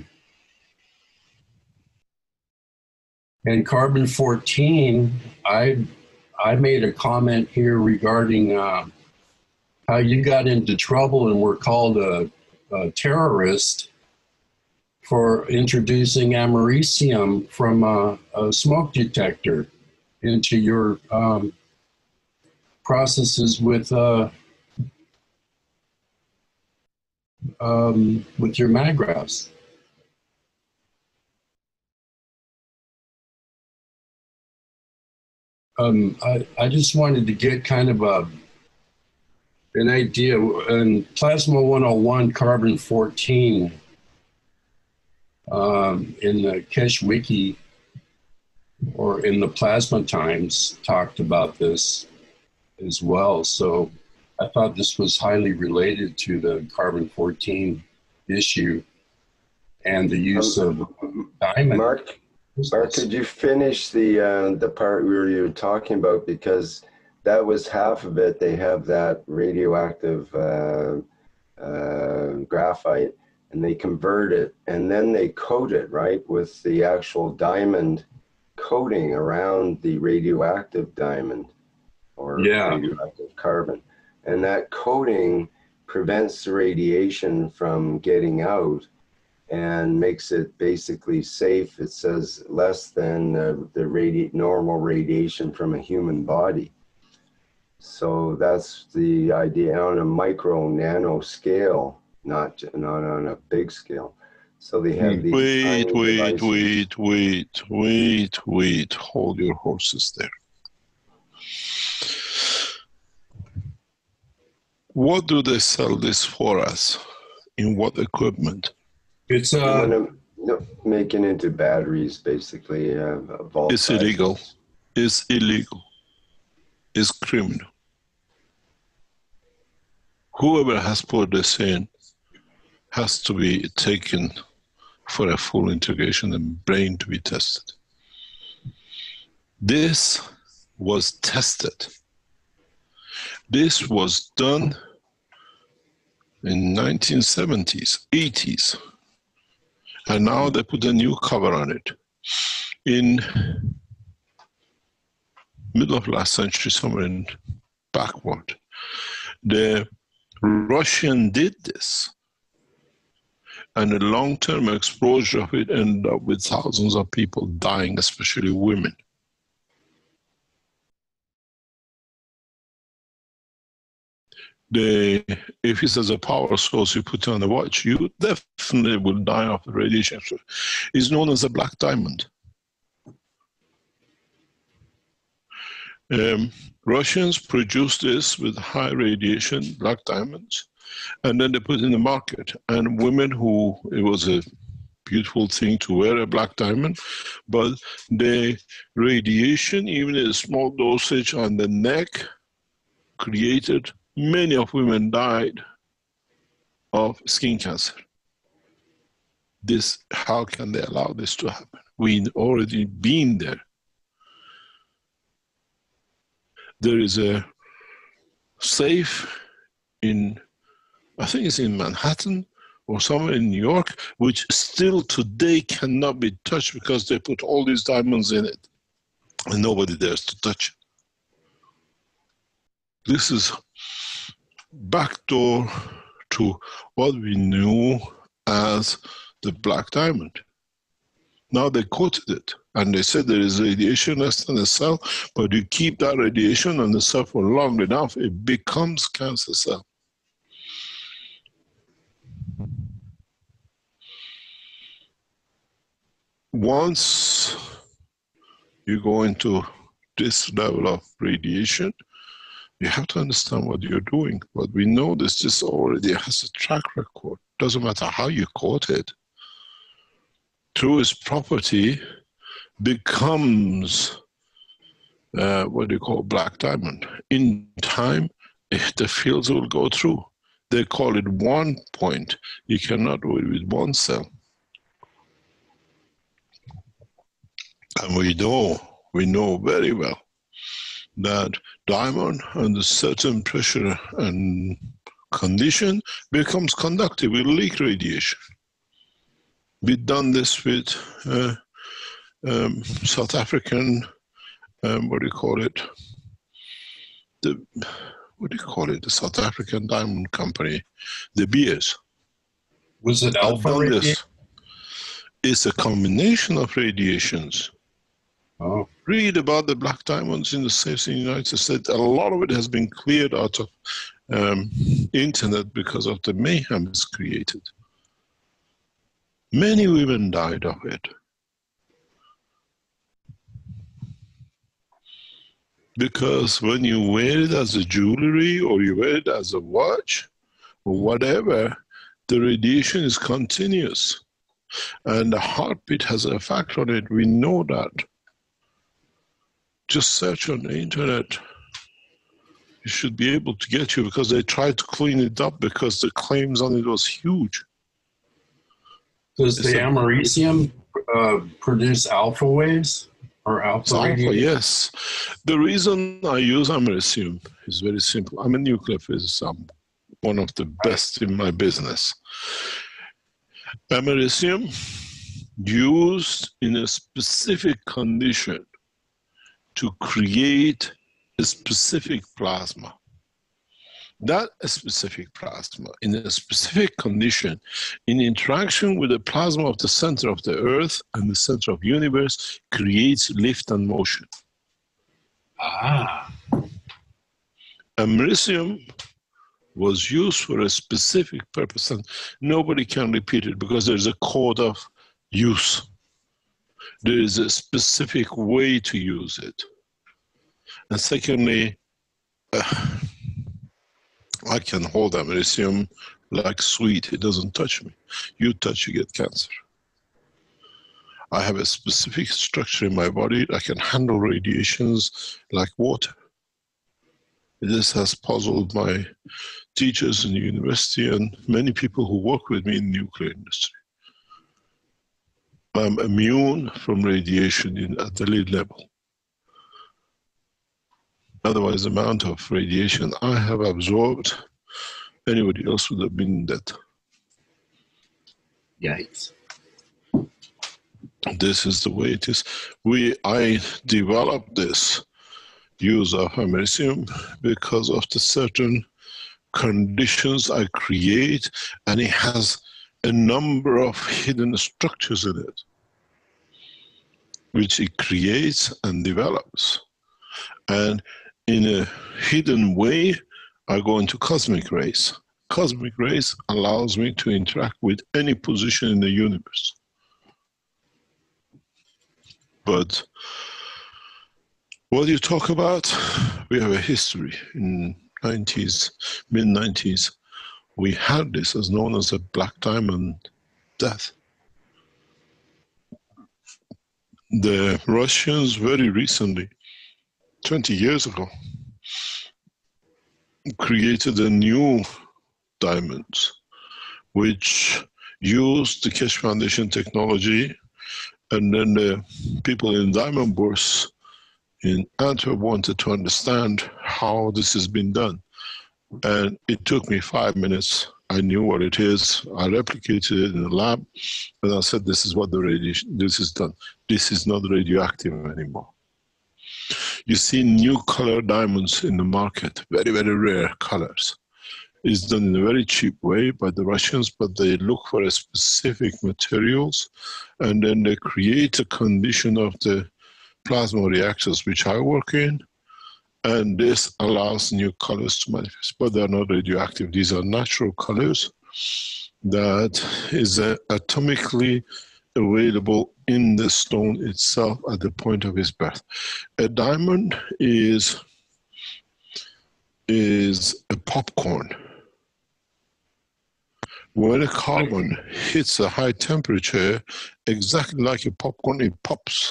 And carbon-14, I made a comment here regarding how you got into trouble and were called a terrorist for introducing americium from a smoke detector into your processes with your magraphs. I just wanted to get kind of an idea. In Plasma 101, carbon-14, in the Keshe Wiki or in the Plasma Times talked about this as well. So I thought this was highly related to the carbon-14 issue and the use of diamond. Mark, could you finish the part where you were talking about, because that was half of it. They have that radioactive graphite, and they convert it, and then they coat it, right, with the actual diamond coating around the radioactive diamond or radioactive carbon. And that coating prevents the radiation from getting out and makes it basically safe. It says less than the normal radiation from a human body. So that's the idea on a micro nano scale, not on a big scale. So they have these wait. Hold your horses there. What do they sell this for us? In what equipment? It's making into batteries, basically. It's illegal. It's illegal. It's criminal. Whoever has put this in has to be taken for a full integration and brain to be tested. This was tested. This was done in 1970s, 80s, and now they put a new cover on it. In middle of last century, somewhere in backward, the Russian did this, and the long-term exposure of it ended up with thousands of people dying, especially women. If it's as a power source you put on a watch, you definitely will die of the radiation. It's known as a black diamond. Russians produced this with high radiation, black diamonds, and then they put it in the market. And women it was a beautiful thing to wear a black diamond, but the radiation, even in a small dosage on the neck, created, many of women died of skin cancer. How can they allow this to happen? We've already been there. There is a safe I think it's in Manhattan or somewhere in New York, which still today cannot be touched because they put all these diamonds in it and nobody dares to touch it. This is backdoor to what we knew as the black diamond. Now they coated it, and they said there is radiation less than the cell, but you keep that radiation on the cell for long enough, it becomes cancer cell. Once you go into this level of radiation, you have to understand what you're doing. But we know this already has a track record. Doesn't matter how you coat it. Through its property, becomes what you call black diamond. In time, the fields will go through. They call it 1 point. You cannot do it with one cell. And we know very well that diamond under certain pressure and condition becomes conductive, will leak radiation. We've done this with South African, the South African diamond company, De Beers. Was it alpha radiation? It's a combination of radiations. Oh. Read about the black diamonds in the safes in the United States. A lot of it has been cleared out of internet because of the mayhem it's created. Many women died of it. Because when you wear it as a jewelry or you wear it as a watch or whatever, the radiation is continuous. And the heartbeat has an effect on it. We know that. Just search on the internet. You should be able to get you, because they tried to clean it up because the claims on it was huge. Does the americium produce alpha waves or alpha radiation? Yes. The reason I use americium is very simple. I'm a nuclear physicist. I'm one of the best in my business. Americium used in a specific condition to create a specific plasma. That specific plasma in a specific condition, in interaction with the plasma of the center of the earth and the center of the universe, creates lift and motion. Ah. Americium was used for a specific purpose, and nobody can repeat it because there's a code of use. There is a specific way to use it. And secondly, I can hold americium like sweet. It doesn't touch me. You touch, you get cancer. I have a specific structure in my body that can handle radiations like water. This has puzzled my teachers in the university and many people who work with me in the nuclear industry. I'm immune from radiation at the lead level. Otherwise, the amount of radiation I have absorbed, anybody else would have been dead. Yikes. This is the way it is. I developed this use of americium because of the certain conditions I create, and it has a number of hidden structures in it, which it creates and develops. And in a hidden way, I go into cosmic rays. Cosmic rays allows me to interact with any position in the universe. But what you talk about, we have a history. In mid-90s, we had this as known as a black diamond death. The Russians very recently, 20 years ago, created a new diamond, which used the Keshe Foundation technology, and then the people in Diamond Bourse in Antwerp wanted to understand how this has been done. And it took me 5 minutes. I knew what it is. I replicated it in the lab, and I said, this is what the radiation, this is done. This is not radioactive anymore. You see new color diamonds in the market, very, very rare colors. It's done in a very cheap way by the Russians, but they look for a specific materials, and then they create a condition of the plasma reactors, which I work in, and this allows new colors to manifest, but they're not radioactive. These are natural colors that is atomically available in the stone itself at the point of its birth. A diamond is a popcorn. When a carbon hits a high temperature, exactly like a popcorn, it pops.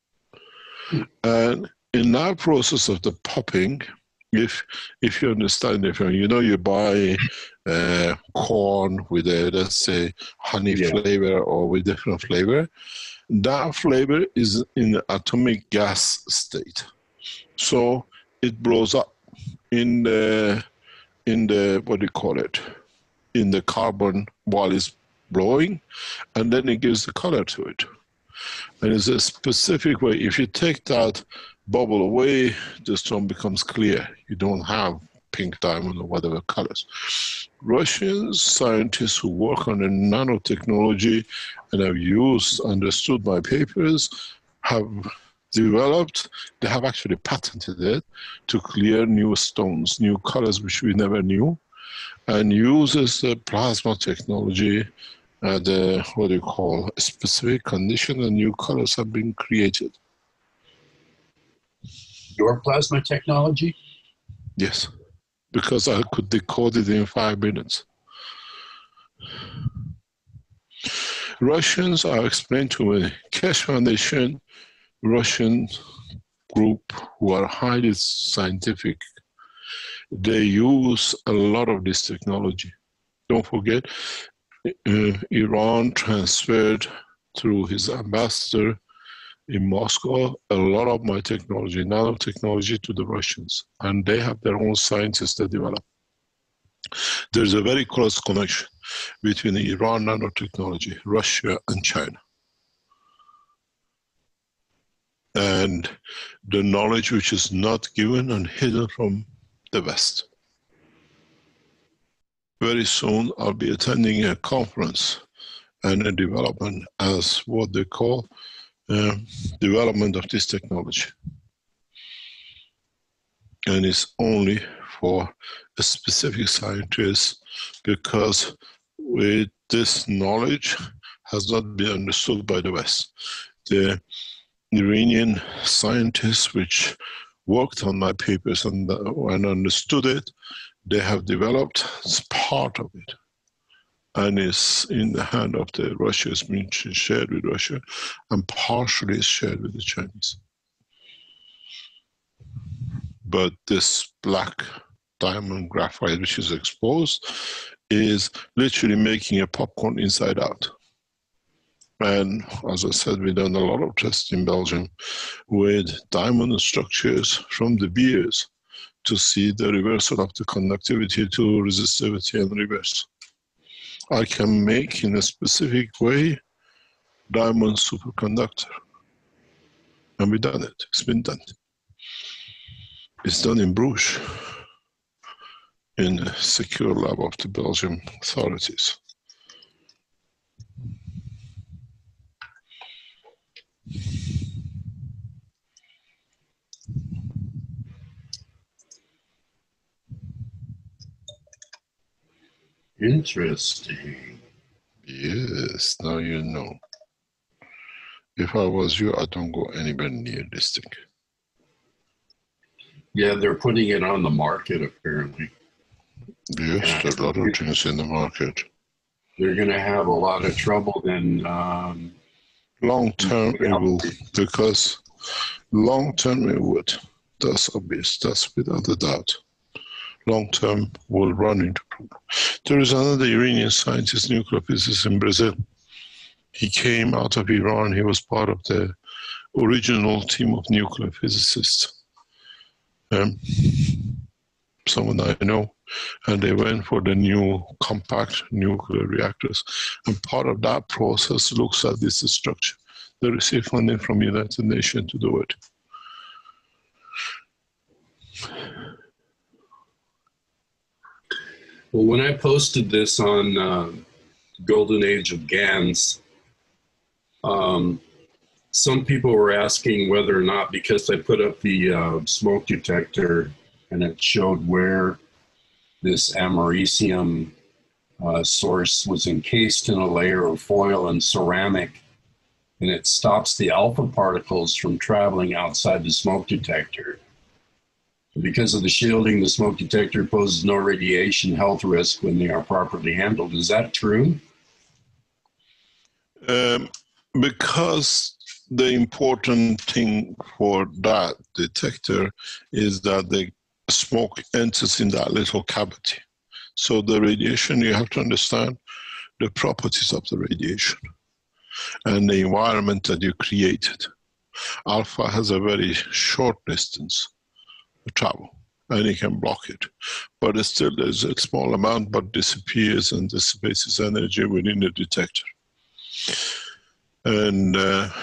And in that process of the popping, if you understand, if you know, you buy corn with a, let's say, honey flavor or with different flavor, that flavor is in the atomic gas state. So it blows up in the what do you call it? In the carbon while it's blowing, and then it gives the color to it. And it's a specific way. If you take that bubble away, the stone becomes clear. You don't have pink diamond or whatever colors. Russian scientists who work on the nanotechnology and have understood my papers, have developed, they have actually patented it to clear new stones, new colors which we never knew, and uses the plasma technology at what do you call, a specific condition, and new colors have been created. Your plasma technology? Yes, because I could decode it in 5 minutes. Russians are explained to me, Keshe Foundation, Russian group who are highly scientific. They use a lot of this technology. Don't forget, Iran transferred through his ambassador in Moscow a lot of my technology, nanotechnology, to the Russians, and they have their own scientists that develop. There's a very close connection. between Iran nanotechnology, Russia, and China. And the knowledge which is not given and hidden from the West. Very soon I'll be attending a conference and a development as what they call development of this technology. And it's only for a specific scientist, because with this knowledge has not been understood by the West. The Iranian scientists which worked on my papers and understood it, they have developed part of it. And it's in the hand of the Russia, it's been shared with Russia, and partially is shared with the Chinese. But this black diamond graphite which is exposed is literally making a popcorn inside out. And as I said, we've done a lot of tests in Belgium with diamond structures from De Beers to see the reversal of the conductivity to resistivity and reverse. I can make in a specific way diamond superconductor. And we've done it, it's been done. It's done in Bruges, in a secure lab of the Belgian authorities. Interesting. Yes, now you know. If I was you, I don't go anywhere near this thing. Yeah, they're putting it on the market apparently. Yes, there's a lot of things in the market. They're going to have a lot of trouble then. Long term it will, because long term it would. That's obvious, that's without a doubt. Long term will run into problems. There is another Iranian scientist, nuclear physicist in Brazil. He came out of Iran, he was part of the original team of nuclear physicists. Someone I know, and they went for the new compact nuclear reactors. And part of that process looks at this structure. They receive funding from the United Nations to do it. Well, when I posted this on Golden Age of GANs, some people were asking whether or not, because I put up the smoke detector and it showed where this americium source was encased in a layer of foil and ceramic, and it stops the alpha particles from traveling outside the smoke detector. Because of the shielding, the smoke detector poses no radiation health risk when they are properly handled. Is that true? Because the important thing for that detector is that the smoke enters in that little cavity. So the radiation, you have to understand the properties of the radiation and the environment that you created. Alpha has a very short distance to travel, and you can block it. But still there's a small amount, but disappears and dissipates its energy within the detector. And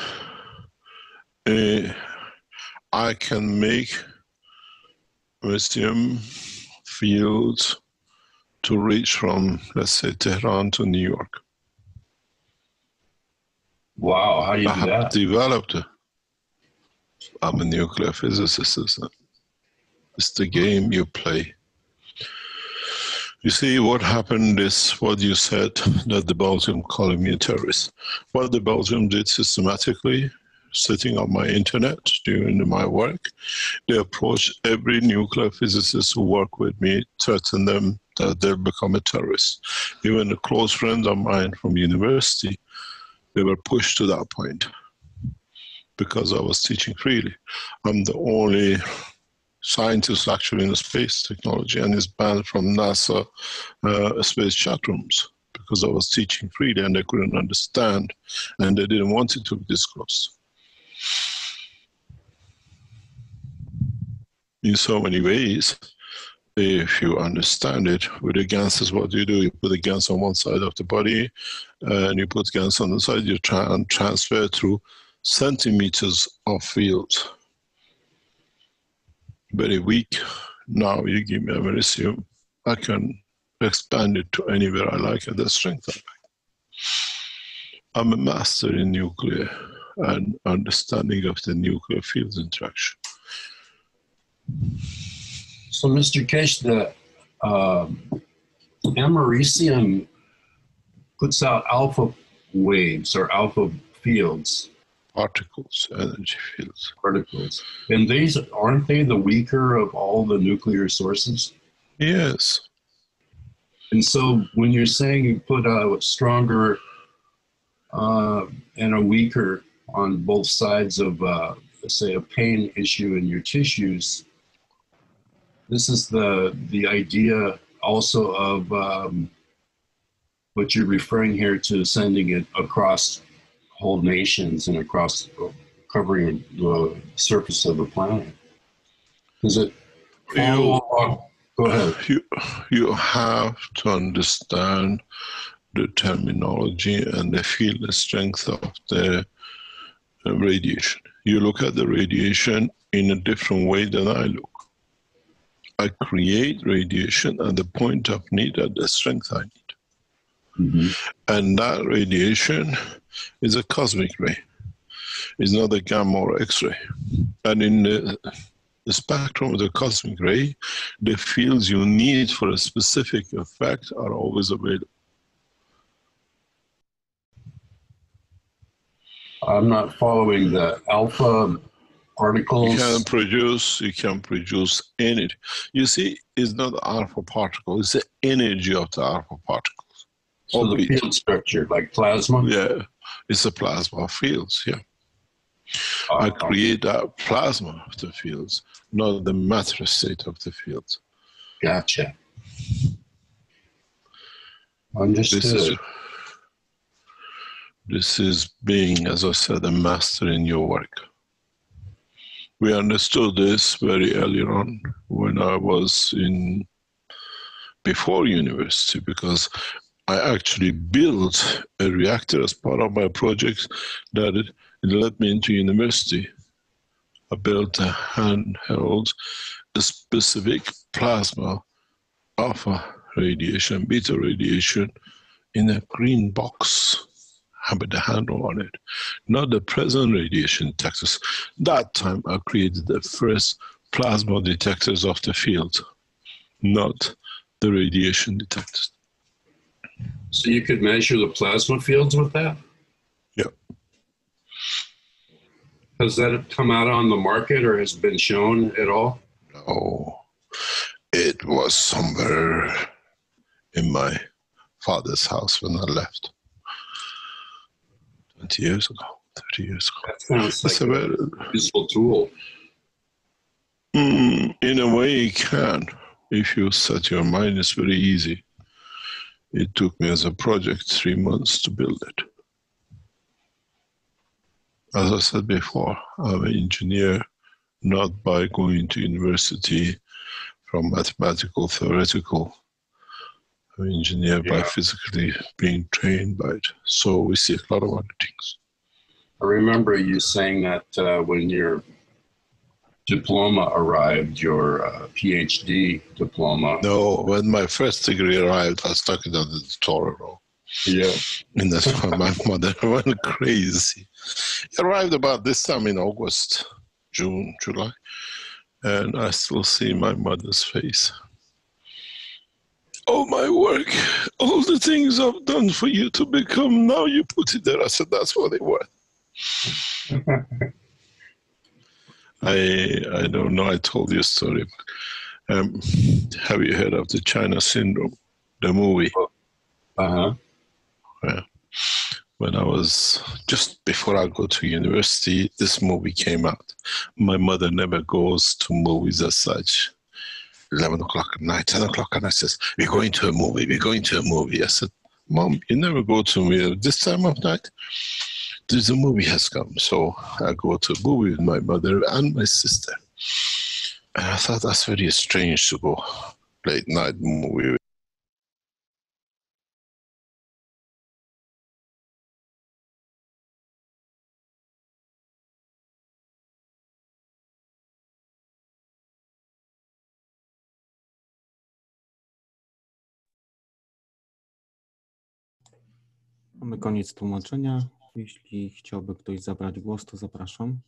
I can make americium fields to reach from, let's say, Tehran to New York. Wow, how do you do that? I have developed it. I'm a nuclear physicist, isn't it? It's the game you play. You see, what happened is what you said, that the Belgium calling me a terrorist. What the Belgium did systematically, sitting on my internet during my work, they approached every nuclear physicist who worked with me, threatened them that they'll become a terrorist. Even a close friend of mine from university, they were pushed to that point because I was teaching freely. I'm the only scientist actually in the space technology, and is banned from NASA space chat rooms because I was teaching freely and they couldn't understand and they didn't want it to be disclosed. In so many ways, if you understand it, with the GANs is what you do. You put the GANs on one side of the body, and you put GANs on the side. You try and transfer through centimeters of field. Very weak. Now you give me a verisium, I can expand it to anywhere I like at the strength I like. I'm a master in nuclear and understanding of the nuclear fields interaction. So, Mr. Kesh, the americium puts out alpha waves or alpha fields. Particles, energy fields. Particles. And these, aren't they the weaker of all the nuclear sources? Yes. And so when you're saying you put a stronger and a weaker on both sides of, say, a pain issue in your tissues, this is the idea also of what you're referring here to, sending it across whole nations and across covering the surface of the planet. Does it follow along? Go ahead. You have to understand the terminology and the field strength of the radiation. You look at the radiation in a different way than I look. I create radiation at the point of need, at the strength I need. Mm-hmm. And that radiation is a cosmic ray. It's not a gamma or X-ray. And in the spectrum of the cosmic ray, the fields you need for a specific effect are always available. I'm not following the alpha particles. You can produce energy. You see, it's not the alpha particle, it's the energy of the alpha particles. So the field structure, like plasma? Yeah, it's a plasma of fields, yeah. I create that plasma of the fields, not the matter state of the fields. Gotcha. Understood. This is being, as I said, a master in your work. We understood this very early on when I was before university, because I actually built a reactor as part of my project that it led me into university. I built a handheld, a specific plasma, alpha radiation, beta radiation in a green box with the handle on it. Not the present radiation detectors. That time I created the first plasma detectors of the field, not the radiation detectors. So you could measure the plasma fields with that? Yeah. Has that come out on the market or has been shown at all? No. It was somewhere in my father's house when I left. 20 years ago, 30 years ago. That sounds like a very useful tool. In a way, it can. If you set your mind, it's very easy. It took me as a project 3 months to build it. As I said before, I'm an engineer, not by going to university from mathematical, theoretical. I'm an engineer by physically being trained by it. So we see a lot of other things. I remember you saying that when your diploma arrived, your PhD diploma. No, when my first degree arrived, I stuck it under the toilet roll. Yeah. And that's why my mother went crazy. It arrived about this time in August, June, July. And I still see my mother's face. All my work, all the things I've done for you to become, now you put it there. I said, that's what it was. I don't know, I told you a story. Have you heard of the China Syndrome, the movie? Uh-huh. Yeah. When I was, just before I go to university, this movie came out. My mother never goes to movies as such. 11 o'clock at night, 10 o'clock at night, says, we're going to a movie. I said, Mom, you never go to me this time of night. The movie has come. So I go to a movie with my mother and my sister. And I thought that's very strange to go late night movie. Mamy koniec tłumaczenia. Jeśli chciałby ktoś zabrać głos, to zapraszam.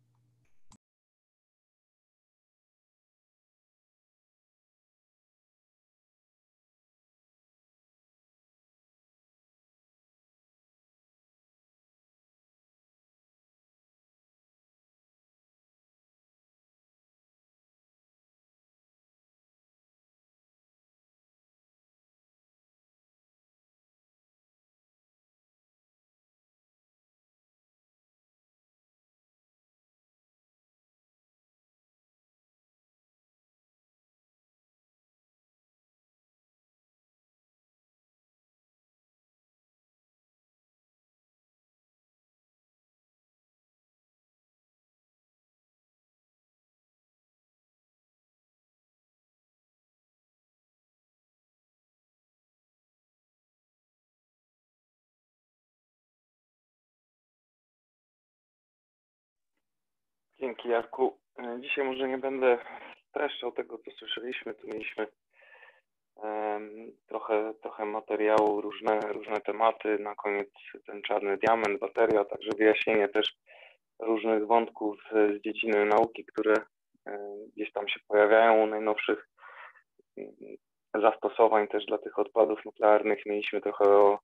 Dzięki, Jarku. Dzisiaj może nie będę streszczał tego, co słyszeliśmy. Tu mieliśmy trochę materiału, różne tematy. Na koniec ten czarny diament, bateria, także wyjaśnienie też różnych wątków z dziedziny nauki, które gdzieś tam się pojawiają, najnowszych zastosowań też dla tych odpadów nuklearnych. Mieliśmy trochę o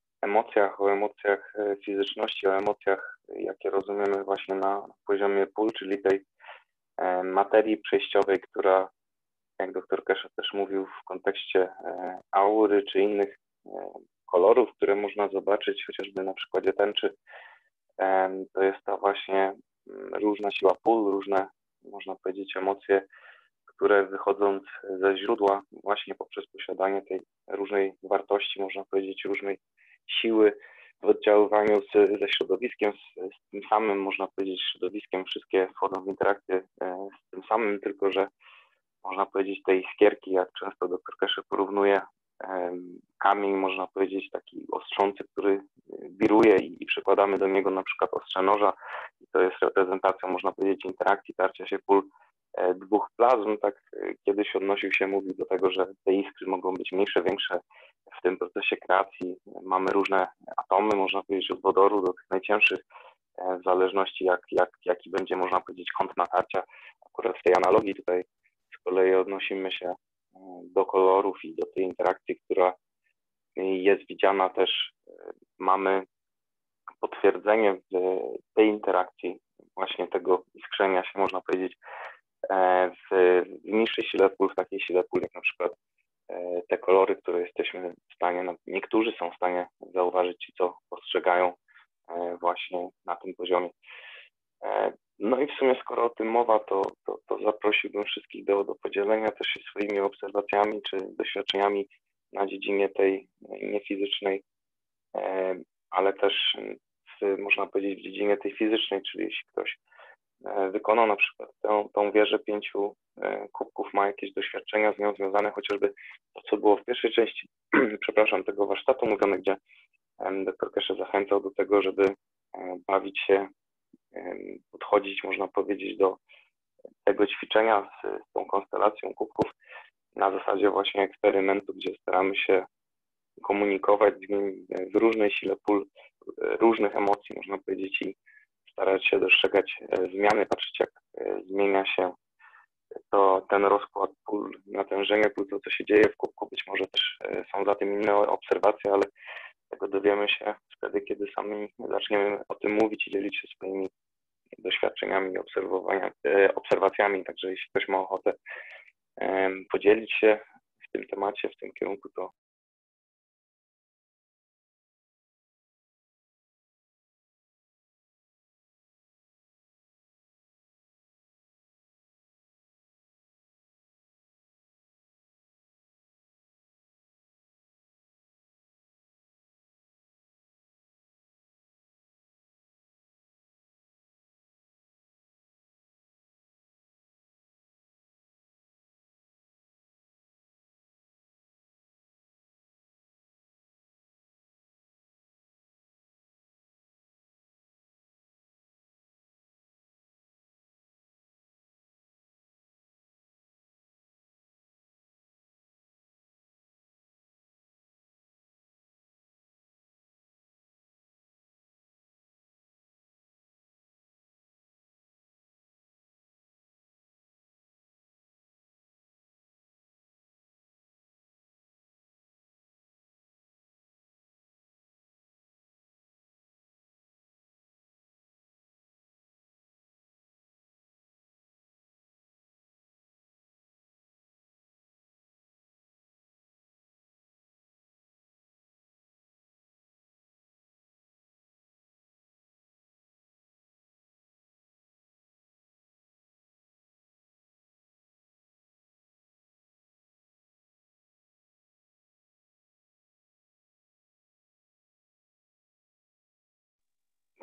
emocjach fizyczności, o emocjach, jakie rozumiemy właśnie na poziomie pól, czyli tej materii przejściowej, która, jak dr Keshe też mówił, w kontekście aury czy innych kolorów, które można zobaczyć chociażby na przykładzie tęczy, to jest ta właśnie różna siła pól, różne, można powiedzieć, emocje, które wychodząc ze źródła właśnie poprzez posiadanie tej różnej wartości, można powiedzieć, różnej siły w oddziaływaniu ze środowiskiem, z tym samym, można powiedzieć, środowiskiem, wszystkie wchodzą w interakcję z tym samym, tylko że można powiedzieć tej iskierki, jak często dr Keshe porównuje kamień, można powiedzieć, taki ostrzący, który wiruje i przykładamy do niego na przykład ostrze noża i to jest reprezentacją, można powiedzieć, interakcji, tarcia się pól dwóch plazm. Tak kiedyś odnosił się, mówił do tego, że te iskry mogą być mniejsze, większe w tym procesie kreacji. Mamy różne atomy, można powiedzieć, od wodoru do tych najcięższych, w zależności jaki będzie, można powiedzieć, kąt natarcia. Akurat w tej analogii tutaj z kolei odnosimy się do kolorów i do tej interakcji, która jest widziana też. Mamy potwierdzenie w tej interakcji właśnie tego iskrzenia się, można powiedzieć, w niższej sile pól, w takiej sile pól, jak na przykład te kolory, które jesteśmy w stanie, niektórzy są w stanie zauważyć ci, co postrzegają właśnie na tym poziomie. No i w sumie, skoro o tym mowa, to zaprosiłbym wszystkich do podzielenia też się swoimi obserwacjami czy doświadczeniami na dziedzinie tej niefizycznej, ale też można powiedzieć w dziedzinie tej fizycznej, czyli jeśli ktoś wykonał na przykład tą wieżę 5 kubków, ma jakieś doświadczenia z nią związane, chociażby to, co było w pierwszej części, przepraszam, tego warsztatu mówione, gdzie dr Keshe zachęcał do tego, żeby bawić się, podchodzić, można powiedzieć, do tego ćwiczenia z tą konstelacją kubków na zasadzie właśnie eksperymentu, gdzie staramy się komunikować z nim w różnej sile pól, różnych emocji, można powiedzieć, i starać się dostrzegać zmiany, patrzeć, jak zmienia się ten rozkład pól, natężenie pól, to co się dzieje w kubku. Być może też są za tym inne obserwacje, ale tego dowiemy się wtedy, kiedy sami zaczniemy o tym mówić i dzielić się swoimi doświadczeniami, obserwacjami. Także jeśli ktoś ma ochotę podzielić się w tym temacie, w tym kierunku, to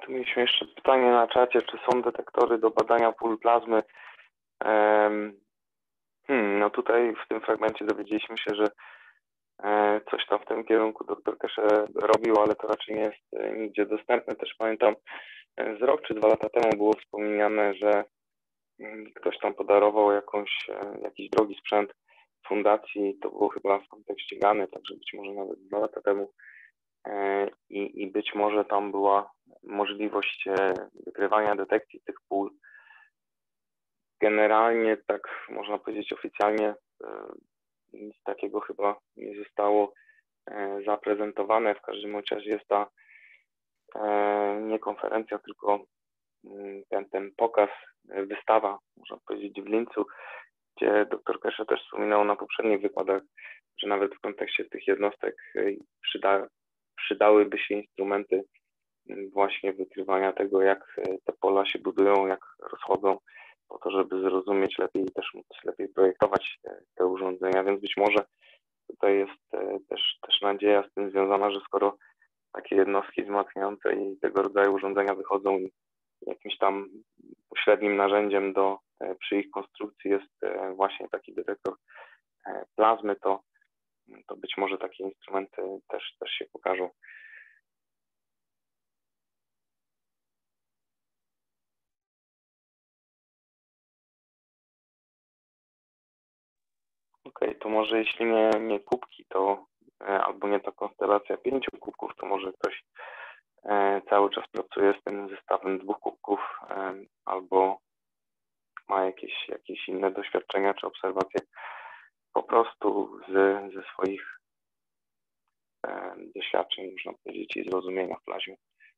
Tu mieliśmy jeszcze pytanie na czacie, czy są detektory do badania pól plazmy. No tutaj w tym fragmencie dowiedzieliśmy się, że coś tam w tym kierunku dr Kesze robił, ale to raczej nie jest nigdzie dostępne. Też pamiętam, z rok czy 2 lata temu było wspomniane, że ktoś tam podarował jakiś drogi sprzęt fundacji, to było chyba w kontekście Gany, także być może nawet 2 lata temu. I być może tam była możliwość wykrywania detekcji tych pól. Generalnie, tak można powiedzieć oficjalnie, nic takiego chyba nie zostało zaprezentowane. W każdym razie jest ta nie konferencja, tylko ten pokaz, wystawa, można powiedzieć, w Lincu, gdzie dr Keshe też wspominał na poprzednich wykładach, że nawet w kontekście tych jednostek przydałyby się instrumenty właśnie wykrywania tego, jak te pola się budują, jak rozchodzą, po to, żeby zrozumieć lepiej i też móc lepiej projektować te urządzenia, więc być może tutaj jest też nadzieja z tym związana, że skoro takie jednostki wzmacniające i tego rodzaju urządzenia wychodzą i jakimś tam pośrednim narzędziem przy ich konstrukcji jest właśnie taki detektor plazmy, to być może takie instrumenty też się pokażą. Okej, to może jeśli nie kubki, to albo nie ta konstelacja 5 kubków, to może ktoś cały czas pracuje z tym zestawem 2 kubków, albo ma jakieś inne doświadczenia czy obserwacje po prostu ze swoich doświadczeń, można powiedzieć, i zrozumienia w plazmie.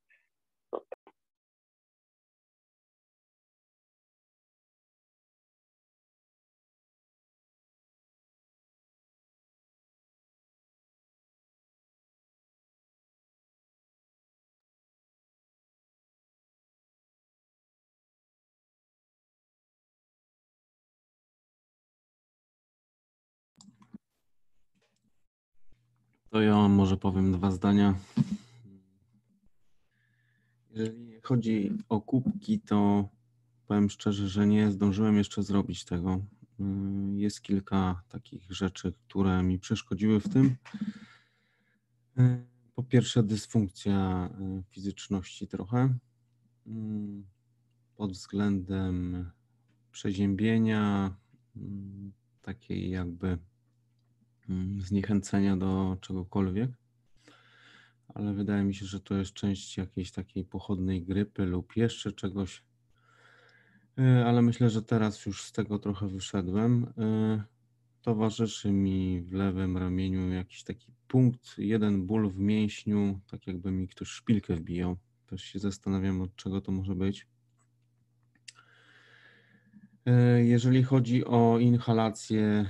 To ja może powiem 2 zdania. Jeżeli chodzi o kubki, to powiem szczerze, że nie zdążyłem jeszcze zrobić tego. Jest kilka takich rzeczy, które mi przeszkodziły w tym. Po pierwsze, dysfunkcja fizyczności trochę. Pod względem przeziębienia, takiej jakby zniechęcenia do czegokolwiek, ale wydaje mi się, że to jest część jakiejś takiej pochodnej grypy lub jeszcze czegoś, ale myślę, że teraz już z tego trochę wyszedłem. Towarzyszy mi w lewym ramieniu jakiś taki punkt, jeden ból w mięśniu, tak jakby mi ktoś szpilkę wbijał. Też się zastanawiam, od czego to może być. Jeżeli chodzi o inhalację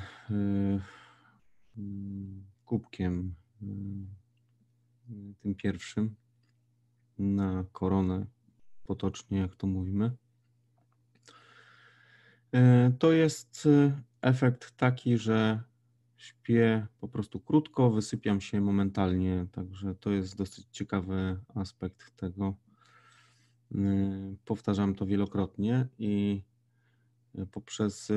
kubkiem, tym pierwszym, na koronę, potocznie jak to mówimy, to jest efekt taki, że śpię po prostu krótko, wysypiam się momentalnie, także to jest dosyć ciekawy aspekt tego. Powtarzam to wielokrotnie i poprzez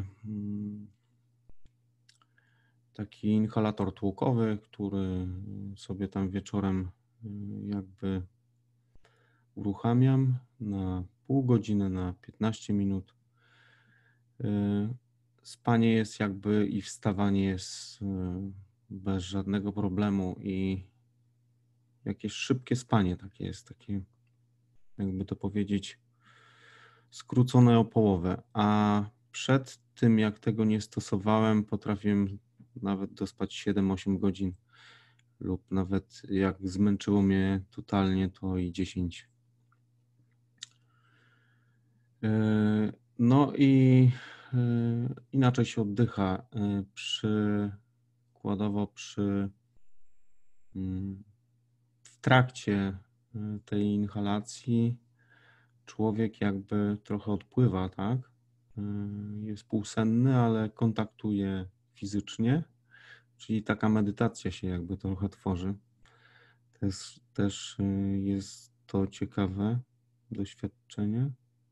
taki inhalator tłokowy, który sobie tam wieczorem jakby uruchamiam na pół godziny, na 15 minut. Spanie jest jakby i wstawanie jest bez żadnego problemu i jakieś szybkie spanie takie jest, takie jakby to powiedzieć skrócone o połowę, a przed tym jak tego nie stosowałem, potrafiłem nawet dospać 7-8 godzin lub nawet jak zmęczyło mnie totalnie, to i 10. No i inaczej się oddycha. Przykładowo w trakcie tej inhalacji człowiek jakby trochę odpływa, tak? Jest półsenny, ale kontaktuje fizycznie, czyli taka medytacja się jakby trochę tworzy. Też jest to ciekawe doświadczenie.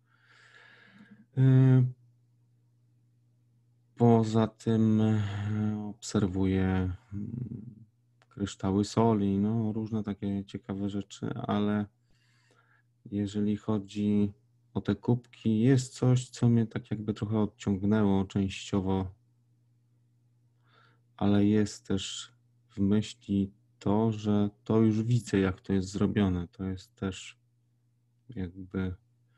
Poza tym obserwuję kryształy soli, no różne takie ciekawe rzeczy, ale jeżeli chodzi o te kubki, jest coś, co mnie tak jakby trochę odciągnęło częściowo, ale jest też w myśli to, że to już widzę, jak to jest zrobione. To jest też jakby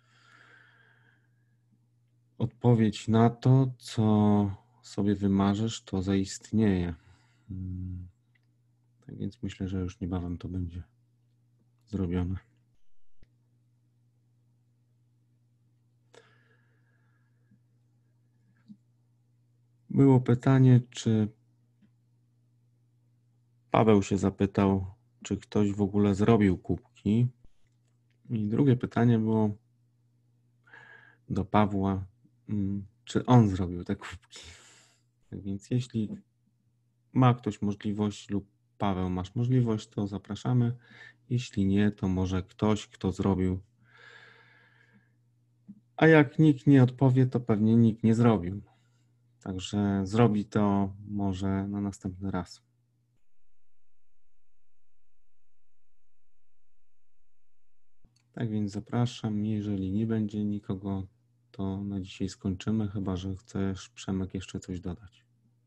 odpowiedź na to, co sobie wymarzysz, to zaistnieje. Tak więc myślę, że już niebawem to będzie zrobione. Było pytanie, czy Paweł się zapytał, czy ktoś w ogóle zrobił kubki. I drugie pytanie było do Pawła, czy on zrobił te kubki. Tak więc jeśli ma ktoś możliwość lub Paweł masz możliwość, to zapraszamy. Jeśli nie, to może ktoś, kto zrobił. A jak nikt nie odpowie, to pewnie nikt nie zrobił. Także zrobi to może na następny raz. Tak więc zapraszam. Jeżeli nie będzie nikogo, to na dzisiaj skończymy, chyba że chcesz, Przemek, jeszcze coś dodać.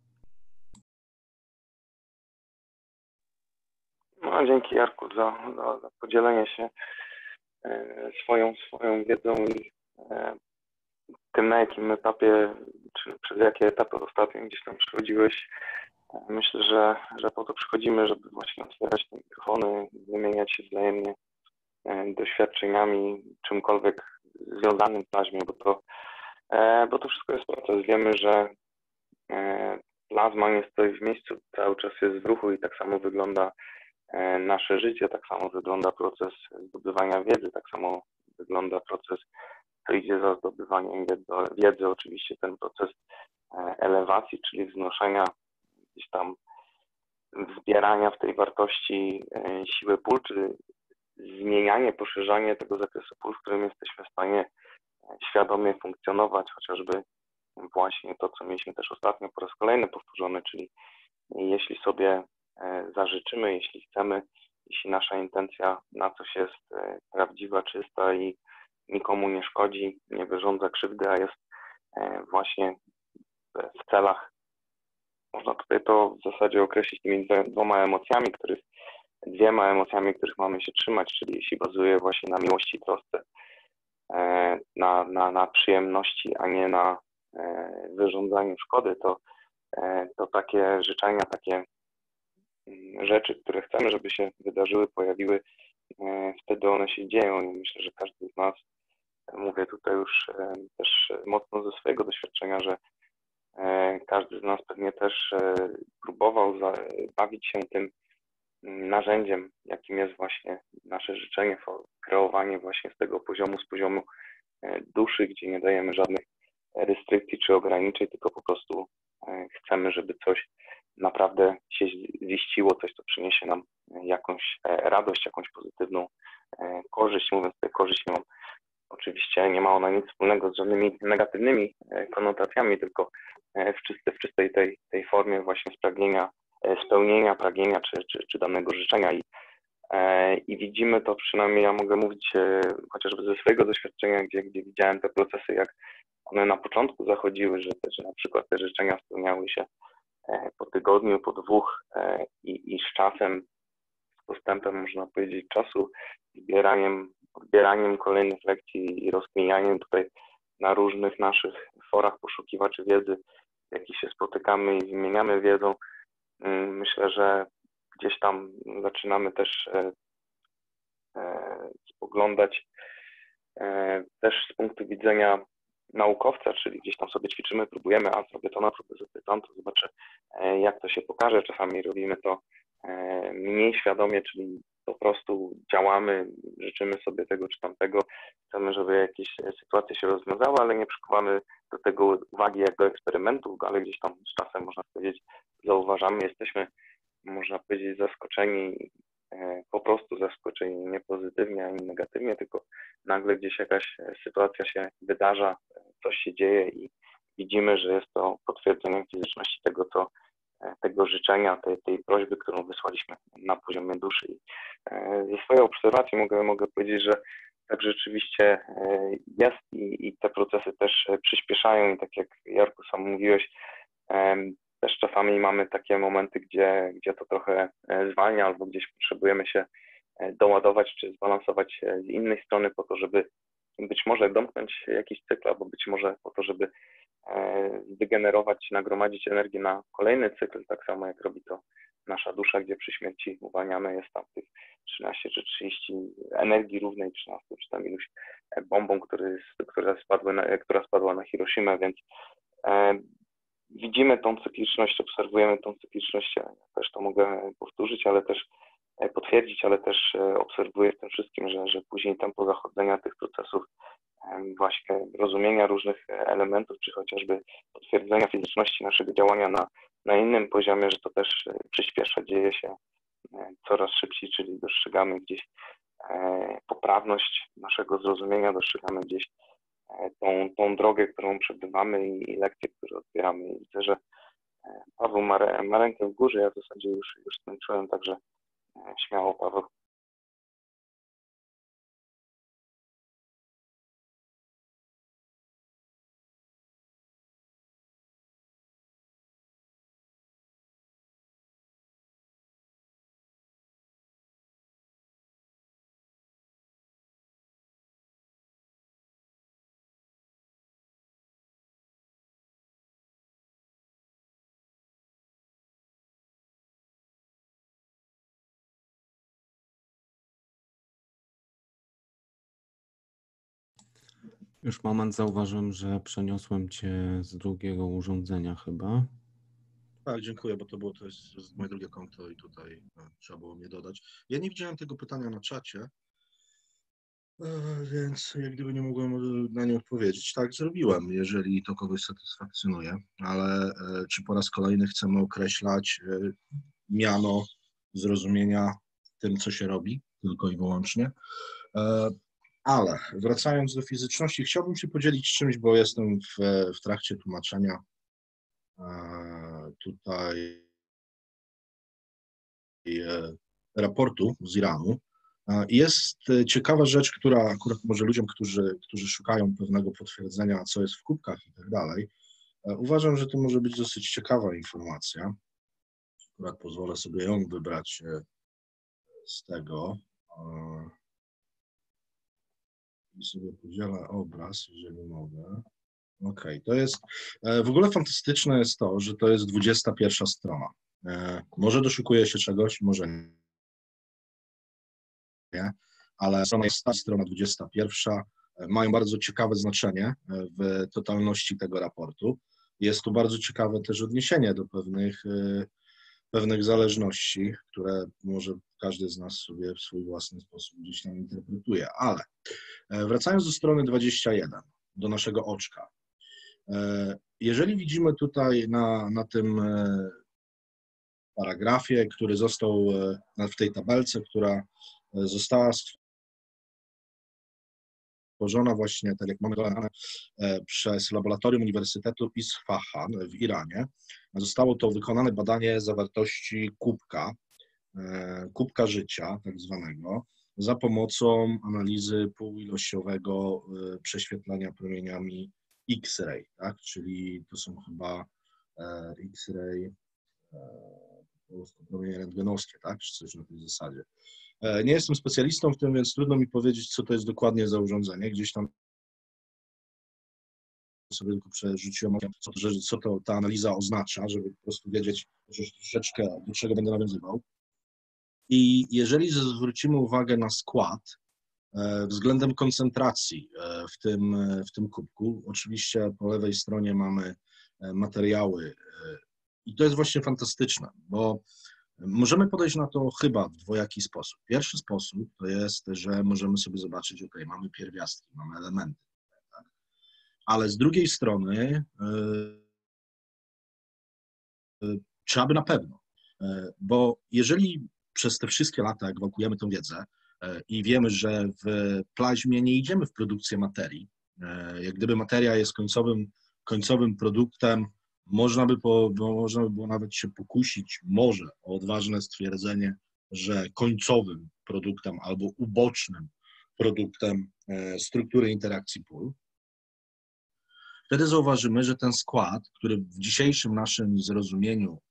No, dzięki Jarku za podzielenie się swoją wiedzą i tym, na jakim etapie, czy przez jakie etapy ostatnio gdzieś tam przechodziłeś. Myślę, że po to przychodzimy, żeby właśnie otwierać te mikrofony, wymieniać się wzajemnie doświadczeniami, czymkolwiek związanym w plazmie, bo to wszystko jest proces. Wiemy, że plazma nie stoi w miejscu, cały czas jest w ruchu i tak samo wygląda nasze życie, tak samo wygląda proces zdobywania wiedzy, tak samo wygląda proces, co idzie za zdobywaniem wiedzy, oczywiście ten proces elewacji, czyli wznoszenia, gdzieś tam zbierania w tej wartości siły pól, czy zmienianie, poszerzanie tego zakresu pól, w którym jesteśmy w stanie świadomie funkcjonować, chociażby właśnie to, co mieliśmy też ostatnio po raz kolejny powtórzone, czyli jeśli sobie zażyczymy, jeśli chcemy, jeśli nasza intencja na coś jest prawdziwa, czysta i nikomu nie szkodzi, nie wyrządza krzywdy, a jest właśnie w celach, można tutaj to w zasadzie określić tymi dwiema emocjami, których mamy się trzymać, czyli jeśli bazuje właśnie na miłości i trosce, na przyjemności, a nie na wyrządzaniu szkody, to takie życzenia, takie rzeczy, które chcemy, żeby się wydarzyły, pojawiły, wtedy one się dzieją i myślę, że każdy z nas, mówię tutaj już też mocno ze swojego doświadczenia, że każdy z nas pewnie też próbował bawić się tym narzędziem, jakim jest właśnie nasze życzenie, kreowanie właśnie z tego poziomu, z poziomu duszy, gdzie nie dajemy żadnych restrykcji czy ograniczeń, tylko po prostu chcemy, żeby coś naprawdę się ziściło, coś, co przyniesie nam jakąś radość, jakąś pozytywną korzyść. Mówiąc tutaj korzyść, oczywiście nie ma ona nic wspólnego z żadnymi negatywnymi konotacjami, tylko w czystej tej formie właśnie spełnienia pragnienia czy danego życzenia i widzimy to, przynajmniej ja mogę mówić chociażby ze swojego doświadczenia, gdzie widziałem te procesy, jak one na początku zachodziły, że na przykład te życzenia spełniały się po tygodniu, po dwóch i z czasem, z postępem, można powiedzieć, czasu, odbieraniem kolejnych lekcji i rozkminianiem tutaj na różnych naszych forach poszukiwaczy wiedzy, w jakich się spotykamy i wymieniamy wiedzą. Myślę, że gdzieś tam zaczynamy też spoglądać też z punktu widzenia naukowca, czyli gdzieś tam sobie ćwiczymy, próbujemy, a zrobię to, zrobię to, zobaczę, jak to się pokaże. Czasami robimy to mniej świadomie, czyli po prostu działamy, życzymy sobie tego czy tamtego, chcemy, żeby jakieś sytuacje się rozwiązały, ale nie przykuwamy do tego uwagi jak do eksperymentu, ale gdzieś tam z czasem, można powiedzieć, zauważamy, jesteśmy, można powiedzieć, zaskoczeni po prostu zaskoczeni nie pozytywnie ani negatywnie, tylko nagle gdzieś jakaś sytuacja się wydarza, coś się dzieje i widzimy, że jest to potwierdzeniem fizyczności tego życzenia, tej prośby, którą wysłaliśmy na poziomie duszy. I ze swojej obserwacji mogę powiedzieć, że tak rzeczywiście jest i te procesy też przyspieszają i tak jak Jarku sam mówiłeś, też czasami mamy takie momenty, gdzie to trochę zwalnia albo gdzieś potrzebujemy się doładować czy zbalansować z innej strony po to, żeby być może domknąć jakiś cykl, albo być może po to, żeby wygenerować, nagromadzić energię na kolejny cykl, tak samo jak robi to nasza dusza, gdzie przy śmierci uwalniamy jest tam tych 13 czy 30 energii równej 13 czy tam iluś bombą, która spadła na Hiroshimę, więc widzimy tą cykliczność, obserwujemy tą cykliczność, ja też to mogę powtórzyć, ale też potwierdzić, ale też obserwuję w tym wszystkim, że później tempo zachodzenia tych procesów, właśnie rozumienia różnych elementów, czy chociażby potwierdzenia fizyczności naszego działania na innym poziomie, że to też przyspiesza, dzieje się coraz szybciej, czyli dostrzegamy gdzieś poprawność naszego zrozumienia, dostrzegamy gdzieś tą drogę, którą przebywamy i lekcje, które odbieramy. I widzę, że Paweł ma rękę w górze, ja w zasadzie już skończyłem, także śmiało, Paweł. Już moment, zauważyłem, że przeniosłem Cię z drugiego urządzenia chyba. Tak, dziękuję, bo to jest moje drugie konto i tutaj trzeba było mnie dodać. Ja nie widziałem tego pytania na czacie, więc jak gdyby nie mogłem na nie odpowiedzieć. Tak, zrobiłem, jeżeli to kogoś satysfakcjonuje, ale czy po raz kolejny chcemy określać miano zrozumienia tym, co się robi, tylko i wyłącznie. Ale wracając do fizyczności, chciałbym się podzielić czymś, bo jestem w trakcie tłumaczenia tutaj raportu z Iranu. Jest ciekawa rzecz, która akurat może ludziom, którzy szukają pewnego potwierdzenia, co jest w kubkach i tak dalej, uważam, że to może być dosyć ciekawa informacja. Akurat pozwolę sobie ją wybrać z tego i sobie podzielę obraz, jeżeli mogę. Okej, to jest, w ogóle fantastyczne jest to, że to jest 21 strona. Może doszukuję się czegoś, może nie, ale strona 21 mają bardzo ciekawe znaczenie w totalności tego raportu. Jest tu bardzo ciekawe też odniesienie do pewnych zależności, które może każdy z nas sobie w swój własny sposób gdzieś tam interpretuje. Ale wracając do strony 21, do naszego oczka. Jeżeli widzimy tutaj na tym paragrafie, który został w tej tabelce, która została stworzona właśnie, tak jak mamy przez Laboratorium Uniwersytetu Isfahan w Iranie, zostało to wykonane badanie zawartości kubka życia, tak zwanego, za pomocą analizy półoilościowego prześwietlania promieniami X-ray, tak? Czyli to są chyba X-ray, promienie rentgenowskie, tak? Czy coś na tej zasadzie. Nie jestem specjalistą w tym, więc trudno mi powiedzieć, co to jest dokładnie za urządzenie. Gdzieś tam sobie tylko przerzuciłem, co to ta analiza oznacza, żeby po prostu wiedzieć troszeczkę, do czego będę nawiązywał. I jeżeli zwrócimy uwagę na skład względem koncentracji w tym kubku, oczywiście po lewej stronie mamy materiały i to jest właśnie fantastyczne, bo możemy podejść na to chyba w dwojaki sposób. Pierwszy sposób to jest, że możemy sobie zobaczyć, ok, mamy pierwiastki, mamy elementy, tak? Ale z drugiej strony trzeba by na pewno, bo jeżeli przez te wszystkie lata, jak wałkujemy tę wiedzę i wiemy, że w plazmie nie idziemy w produkcję materii, jak gdyby materia jest końcowym produktem, można by było nawet się pokusić może o odważne stwierdzenie, że końcowym produktem albo ubocznym produktem struktury interakcji pól. Wtedy zauważymy, że ten skład, który w dzisiejszym naszym zrozumieniu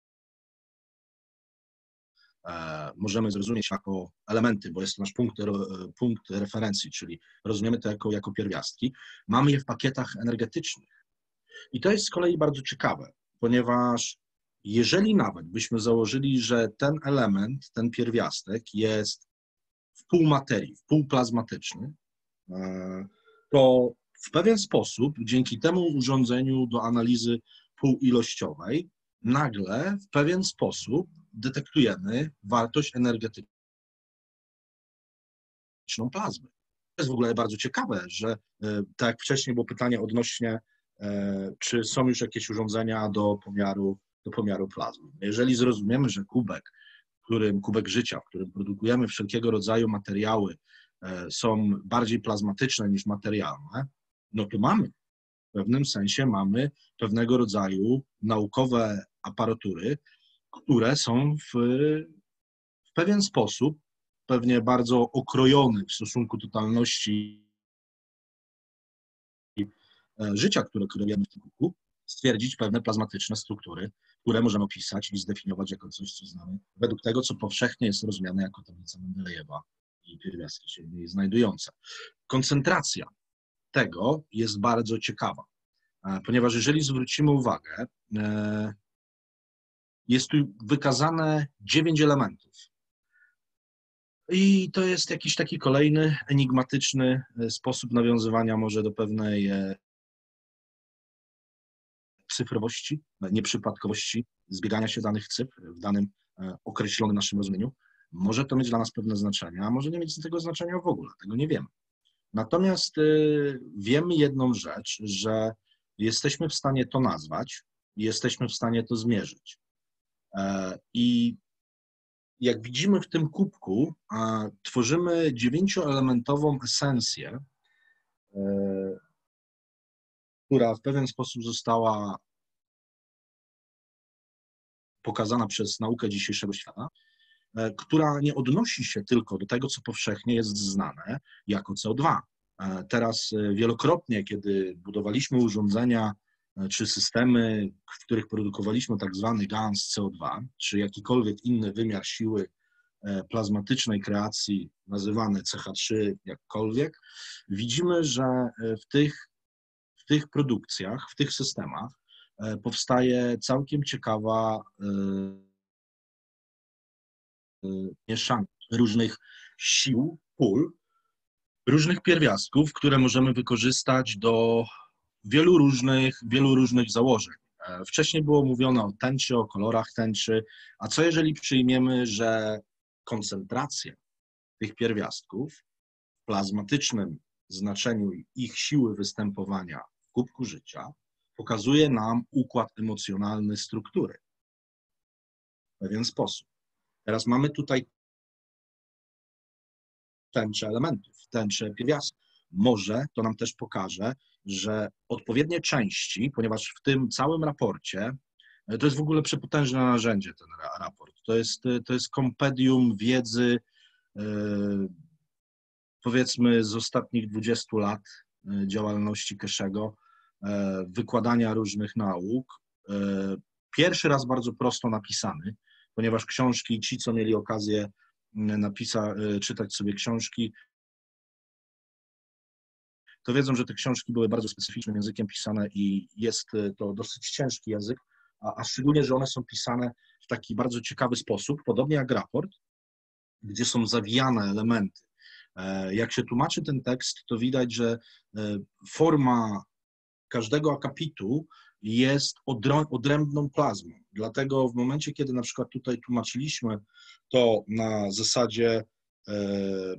możemy zrozumieć jako elementy, bo jest to nasz punkt referencji, czyli rozumiemy to jako pierwiastki, mamy je w pakietach energetycznych. I to jest z kolei bardzo ciekawe, ponieważ jeżeli nawet byśmy założyli, że ten element, ten pierwiastek jest w półmaterii, w półplazmatyczny, to w pewien sposób dzięki temu urządzeniu do analizy półoilościowej nagle w pewien sposób detektujemy wartość energetyczną plazmy. To jest w ogóle bardzo ciekawe, że tak jak wcześniej było pytanie odnośnie, czy są już jakieś urządzenia do pomiaru plazmy. Jeżeli zrozumiemy, że kubek życia, w którym produkujemy wszelkiego rodzaju materiały, są bardziej plazmatyczne niż materialne, no to w pewnym sensie mamy pewnego rodzaju naukowe aparatury, które są w pewien sposób, pewnie bardzo okrojony w stosunku totalności życia, które kreujemy w tym kubku, stwierdzić pewne plazmatyczne struktury, które możemy opisać i zdefiniować jako coś, co znamy, według tego, co powszechnie jest rozumiane jako tablica Mendelejewa i pierwiastki się w niej znajdujące. Koncentracja tego jest bardzo ciekawa, ponieważ jeżeli zwrócimy uwagę, jest tu wykazane 9 elementów. I to jest jakiś taki kolejny enigmatyczny sposób nawiązywania może do pewnej cyfrowości, nieprzypadkowości, zbiegania się danych cyfr w danym określonym naszym rozumieniu. Może to mieć dla nas pewne znaczenie, a może nie mieć tego znaczenia w ogóle, tego nie wiemy. Natomiast wiemy jedną rzecz, że jesteśmy w stanie to nazwać, jesteśmy w stanie to zmierzyć. I jak widzimy w tym kubku, tworzymy 9-elementową esencję, która w pewien sposób została pokazana przez naukę dzisiejszego świata, która nie odnosi się tylko do tego, co powszechnie jest znane jako CO2. Teraz wielokrotnie, kiedy budowaliśmy urządzenia czy systemy, w których produkowaliśmy tak zwany gans CO2, czy jakikolwiek inny wymiar siły plazmatycznej kreacji, nazywany CH3 jakkolwiek, widzimy, że w tych produkcjach, w tych systemach powstaje całkiem ciekawa mieszanka różnych sił, pól, różnych pierwiastków, które możemy wykorzystać do wielu różnych założeń. Wcześniej było mówione o tęczy, o kolorach tęczy, a co jeżeli przyjmiemy, że koncentracja tych pierwiastków w plazmatycznym znaczeniu ich siły występowania w kubku życia pokazuje nam układ emocjonalny struktury w pewien sposób. Teraz mamy tutaj tęczę elementów, tęczę pierwiastków. Może to nam też pokaże, że odpowiednie części, ponieważ w tym całym raporcie, to jest w ogóle przepotężne narzędzie ten raport, to jest kompendium wiedzy, powiedzmy z ostatnich 20 lat działalności Keszego, wykładania różnych nauk. Pierwszy raz bardzo prosto napisany, ponieważ książki, ci co mieli okazję czytać sobie książki, to wiedzą, że te książki były bardzo specyficznym językiem pisane i jest to dosyć ciężki język, a szczególnie, że one są pisane w taki bardzo ciekawy sposób, podobnie jak raport, gdzie są zawijane elementy. Jak się tłumaczy ten tekst, to widać, że forma każdego akapitu jest odrębną plazmą. Dlatego w momencie, kiedy na przykład tutaj tłumaczyliśmy to na zasadzie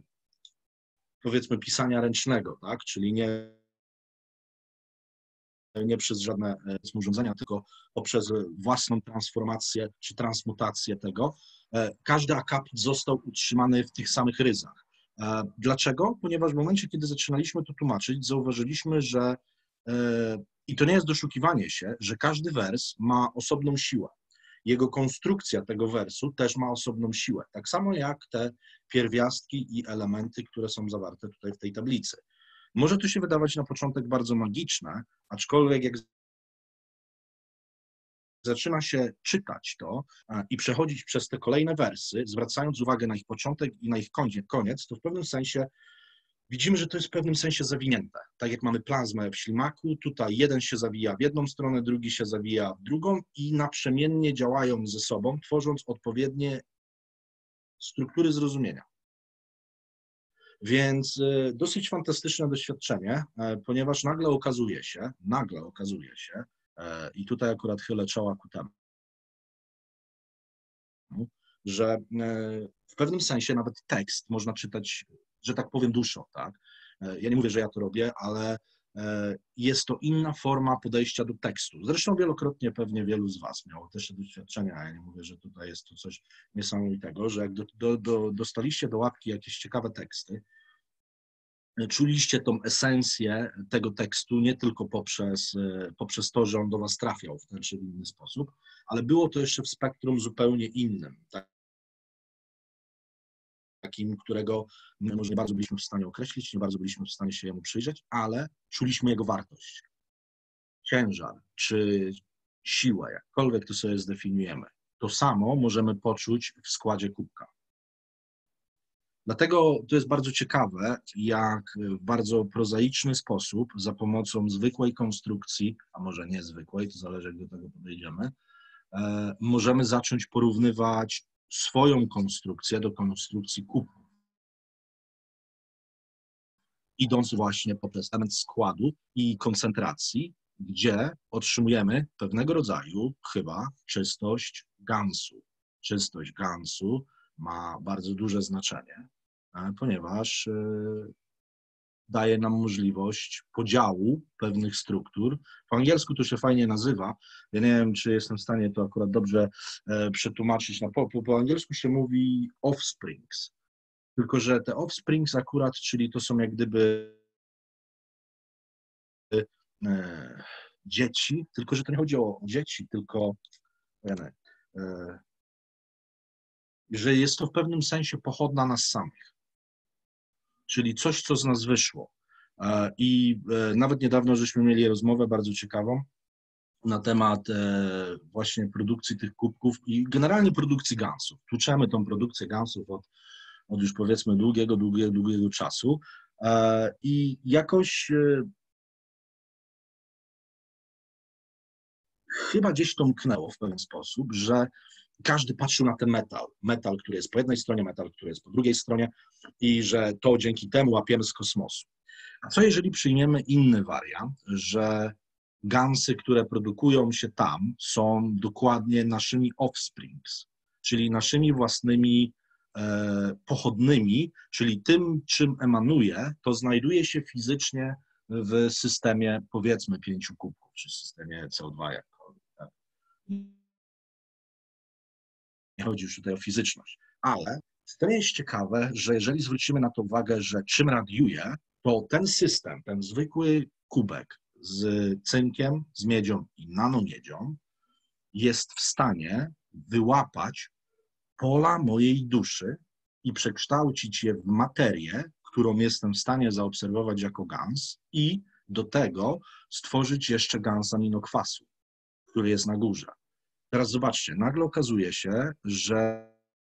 powiedzmy pisania ręcznego, tak? Czyli nie nie przez żadne urządzenia, tylko poprzez własną transformację czy transmutację tego, każdy akapit został utrzymany w tych samych ryzach. Dlaczego? Ponieważ w momencie, kiedy zaczynaliśmy to tłumaczyć, zauważyliśmy, że, i to nie jest doszukiwanie się, że każdy wers ma osobną siłę. Jego konstrukcja tego wersu też ma osobną siłę. Tak samo jak te pierwiastki i elementy, które są zawarte tutaj w tej tablicy. Może to się wydawać na początek bardzo magiczne, aczkolwiek jak zaczyna się czytać to i przechodzić przez te kolejne wersy, zwracając uwagę na ich początek i na ich koniec, to w pewnym sensie widzimy, że to jest w pewnym sensie zawinięte. Tak jak mamy plazmę w ślimaku, tutaj jeden się zawija w jedną stronę, drugi się zawija w drugą i naprzemiennie działają ze sobą, tworząc odpowiednie struktury zrozumienia. Więc dosyć fantastyczne doświadczenie, ponieważ nagle okazuje się, i tutaj akurat chylę czoła ku temu, że w pewnym sensie nawet tekst można czytać, że tak powiem, duszą, tak? Ja nie mówię, że ja to robię, ale jest to inna forma podejścia do tekstu. Zresztą wielokrotnie pewnie wielu z Was miało też te doświadczenia, ja nie mówię, że tutaj jest to coś niesamowitego, że jak dostaliście do łapki jakieś ciekawe teksty, czuliście tą esencję tego tekstu nie tylko poprzez to, że on do Was trafiał w ten czy inny sposób, ale było to jeszcze w spektrum zupełnie innym, takim, którego może nie bardzo byliśmy w stanie określić, nie bardzo byliśmy w stanie się jemu przyjrzeć, ale czuliśmy jego wartość, ciężar czy siłę, jakkolwiek to sobie zdefiniujemy. To samo możemy poczuć w składzie kubka. Dlatego to jest bardzo ciekawe, jak w bardzo prozaiczny sposób, za pomocą zwykłej konstrukcji, a może niezwykłej, to zależy jak do tego podejdziemy, możemy zacząć porównywać swoją konstrukcję do konstrukcji kubków. Idąc właśnie poprzez element składu i koncentracji, gdzie otrzymujemy pewnego rodzaju chyba czystość Gansu. Czystość Gansu ma bardzo duże znaczenie, ponieważ daje nam możliwość podziału pewnych struktur. Po angielsku to się fajnie nazywa. Ja nie wiem, czy jestem w stanie to akurat dobrze przetłumaczyć. Po angielsku się mówi offsprings. Tylko że te offsprings akurat, czyli to są jak gdyby dzieci, tylko że to nie chodzi o dzieci, tylko że jest to w pewnym sensie pochodna nas samych. Czyli coś, co z nas wyszło. I nawet niedawno żeśmy mieli rozmowę bardzo ciekawą na temat właśnie produkcji tych kubków i generalnie produkcji Gansów. Tłuczemy tą produkcję Gansów od już powiedzmy długiego czasu i jakoś chyba gdzieś to mknęło w pewien sposób, że każdy patrzył na ten metal, który jest po jednej stronie, metal, który jest po drugiej stronie i że to dzięki temu łapiemy z kosmosu. A co jeżeli przyjmiemy inny wariant, że Gansy, które produkują się tam, są dokładnie naszymi offsprings, czyli naszymi własnymi pochodnymi, czyli tym, czym emanuje, to znajduje się fizycznie w systemie, powiedzmy, 5 kubków, czy systemie CO2 jakkolwiek. Tak? Nie chodzi już tutaj o fizyczność, ale to jest ciekawe, że jeżeli zwrócimy na to uwagę, że czym radiuje, to ten system, ten zwykły kubek z cynkiem, z miedzią i nanomiedzią jest w stanie wyłapać pola mojej duszy i przekształcić je w materię, którą jestem w stanie zaobserwować jako Gans i do tego stworzyć jeszcze Gansanino-kwasu, który jest na górze. Teraz zobaczcie, nagle okazuje się, że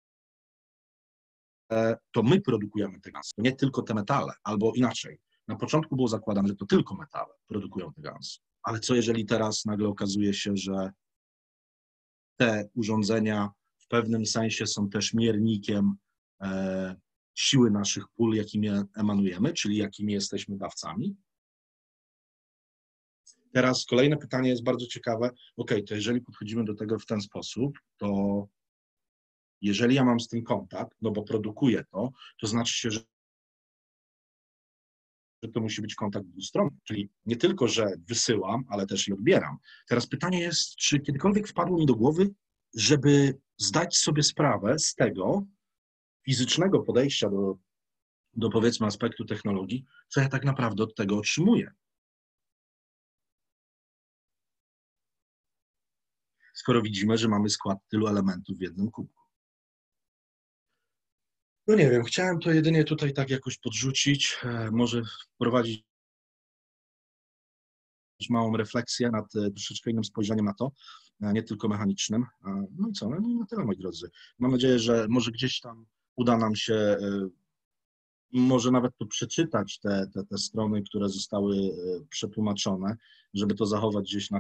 to my produkujemy te gansy, nie tylko te metale, albo inaczej. Na początku było zakładane, że to tylko metale produkują te gansy. Ale co jeżeli teraz nagle okazuje się, że te urządzenia w pewnym sensie są też miernikiem siły naszych pól, jakimi emanujemy, czyli jakimi jesteśmy dawcami? Teraz kolejne pytanie jest bardzo ciekawe. Ok, to jeżeli podchodzimy do tego w ten sposób, to jeżeli ja mam z tym kontakt, no bo produkuję to, to znaczy się, że że to musi być kontakt dwustronny, czyli nie tylko, że wysyłam, ale też i odbieram. Teraz pytanie jest, czy kiedykolwiek wpadło mi do głowy, żeby zdać sobie sprawę z tego fizycznego podejścia do powiedzmy aspektu technologii, co ja tak naprawdę od tego otrzymuję. Skoro widzimy, że mamy skład tylu elementów w jednym kubku. No nie wiem, chciałem to jedynie tutaj tak jakoś podrzucić, może wprowadzić małą refleksję nad troszeczkę innym spojrzeniem na to, nie tylko mechanicznym. No i co, no i na tyle, moi drodzy. Mam nadzieję, że może gdzieś tam uda nam się może nawet to przeczytać, te strony, które zostały przetłumaczone, żeby to zachować gdzieś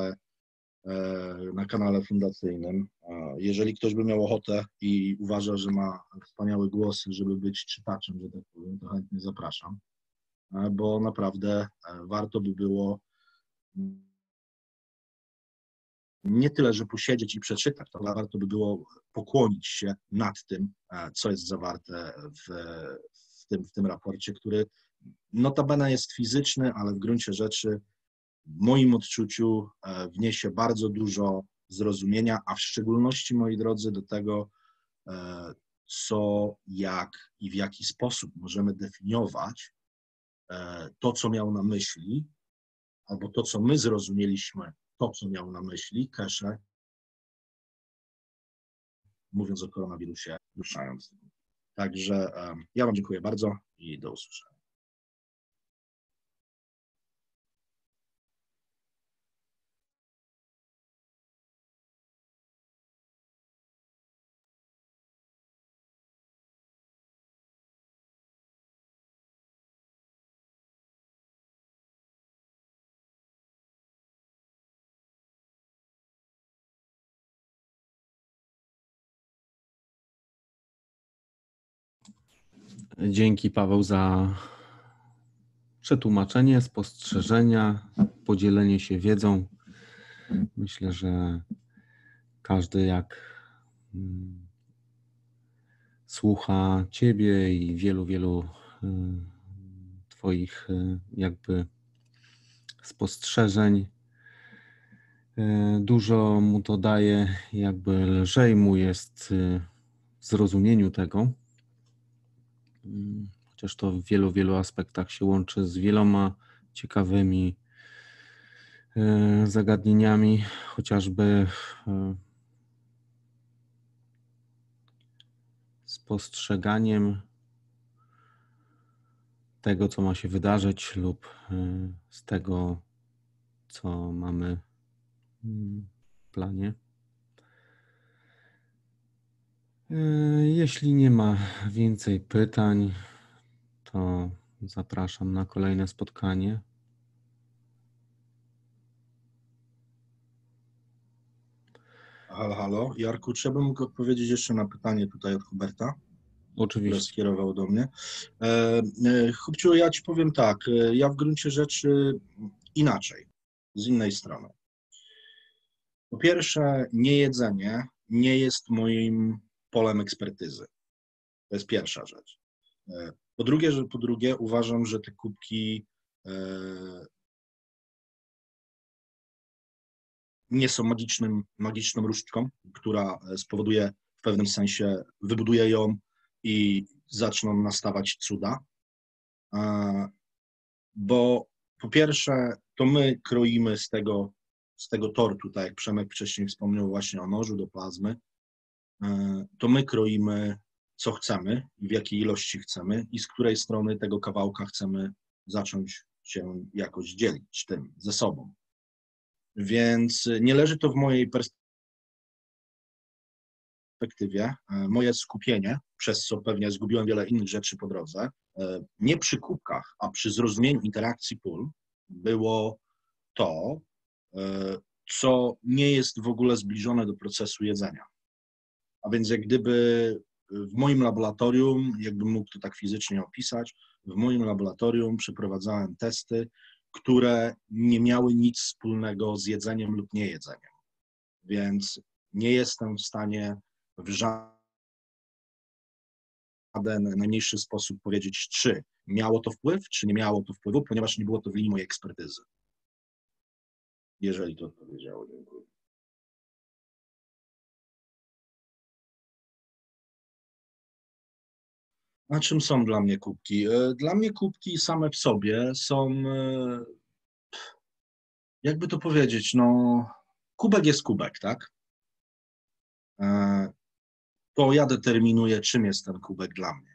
na kanale fundacyjnym. Jeżeli ktoś by miał ochotę i uważa, że ma wspaniały głos, żeby być czytaczem, że tak powiem, to chętnie zapraszam, bo naprawdę warto by było nie tyle, że posiedzieć i przeczytać, to warto by było pokłonić się nad tym, co jest zawarte w tym raporcie, który notabene jest fizyczny, ale w gruncie rzeczy w moim odczuciu wniesie bardzo dużo zrozumienia, a w szczególności, moi drodzy, do tego, co, jak i w jaki sposób możemy definiować to, co miał na myśli, albo to, co my zrozumieliśmy, to, co miał na myśli Keshe, mówiąc o koronawirusie, ruszając. Także ja Wam dziękuję bardzo i do usłyszenia. Dzięki, Paweł, za przetłumaczenie, spostrzeżenia, podzielenie się wiedzą. Myślę, że każdy, jak słucha Ciebie i wielu Twoich jakby spostrzeżeń, dużo mu to daje, jakby lżej mu jest w zrozumieniu tego. Chociaż to w wielu aspektach się łączy z wieloma ciekawymi zagadnieniami, chociażby spostrzeganiem tego, co ma się wydarzyć, lub z tego, co mamy w planie. Jeśli nie ma więcej pytań, to zapraszam na kolejne spotkanie. Halo, Jarku, czy ja bym mógł odpowiedzieć jeszcze na pytanie tutaj od Huberta? Oczywiście. Które skierował do mnie. Hubciu, ja Ci powiem tak, ja w gruncie rzeczy inaczej, z innej strony. Po pierwsze, niejedzenie nie jest moim polem ekspertyzy. To jest pierwsza rzecz. Po drugie uważam, że te kubki nie są magiczną różdżką, która spowoduje w pewnym sensie, wybuduje ją i zaczną nastawać cuda. Bo po pierwsze, to my kroimy z tego tortu, tak jak Przemek wcześniej wspomniał właśnie o nożu do plazmy, to my kroimy, co chcemy, w jakiej ilości chcemy i z której strony tego kawałka chcemy zacząć się jakoś dzielić tym ze sobą. Więc nie leży to w mojej perspektywie. Moje skupienie, przez co pewnie zgubiłem wiele innych rzeczy po drodze, nie przy kubkach, a przy zrozumieniu interakcji pól było to, co nie jest w ogóle zbliżone do procesu jedzenia. A więc jak gdyby w moim laboratorium, jakbym mógł to tak fizycznie opisać, w moim laboratorium przeprowadzałem testy, które nie miały nic wspólnego z jedzeniem lub niejedzeniem. Więc nie jestem w stanie w żaden najmniejszy sposób powiedzieć, czy miało to wpływ, czy nie miało to wpływu, ponieważ nie było to w linii mojej ekspertyzy. Jeżeli to odpowiedziało, dziękuję. A czym są dla mnie kubki? Dla mnie kubki same w sobie są, jakby to powiedzieć, no, kubek jest kubek, tak? To ja determinuję, czym jest ten kubek dla mnie.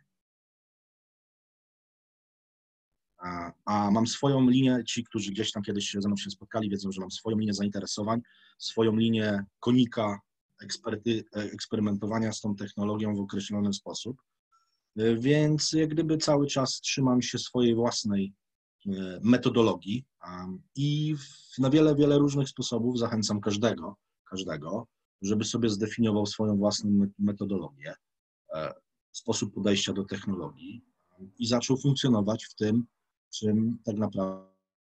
A mam swoją linię, ci, którzy gdzieś tam kiedyś ze mną się spotkali, wiedzą, że mam swoją linię zainteresowań, swoją linię konika eksperymentowania z tą technologią w określony sposób. Więc jak gdyby cały czas trzymam się swojej własnej metodologii i na wiele, wiele różnych sposobów zachęcam każdego, żeby sobie zdefiniował swoją własną metodologię, sposób podejścia do technologii i zaczął funkcjonować w tym, czym tak naprawdę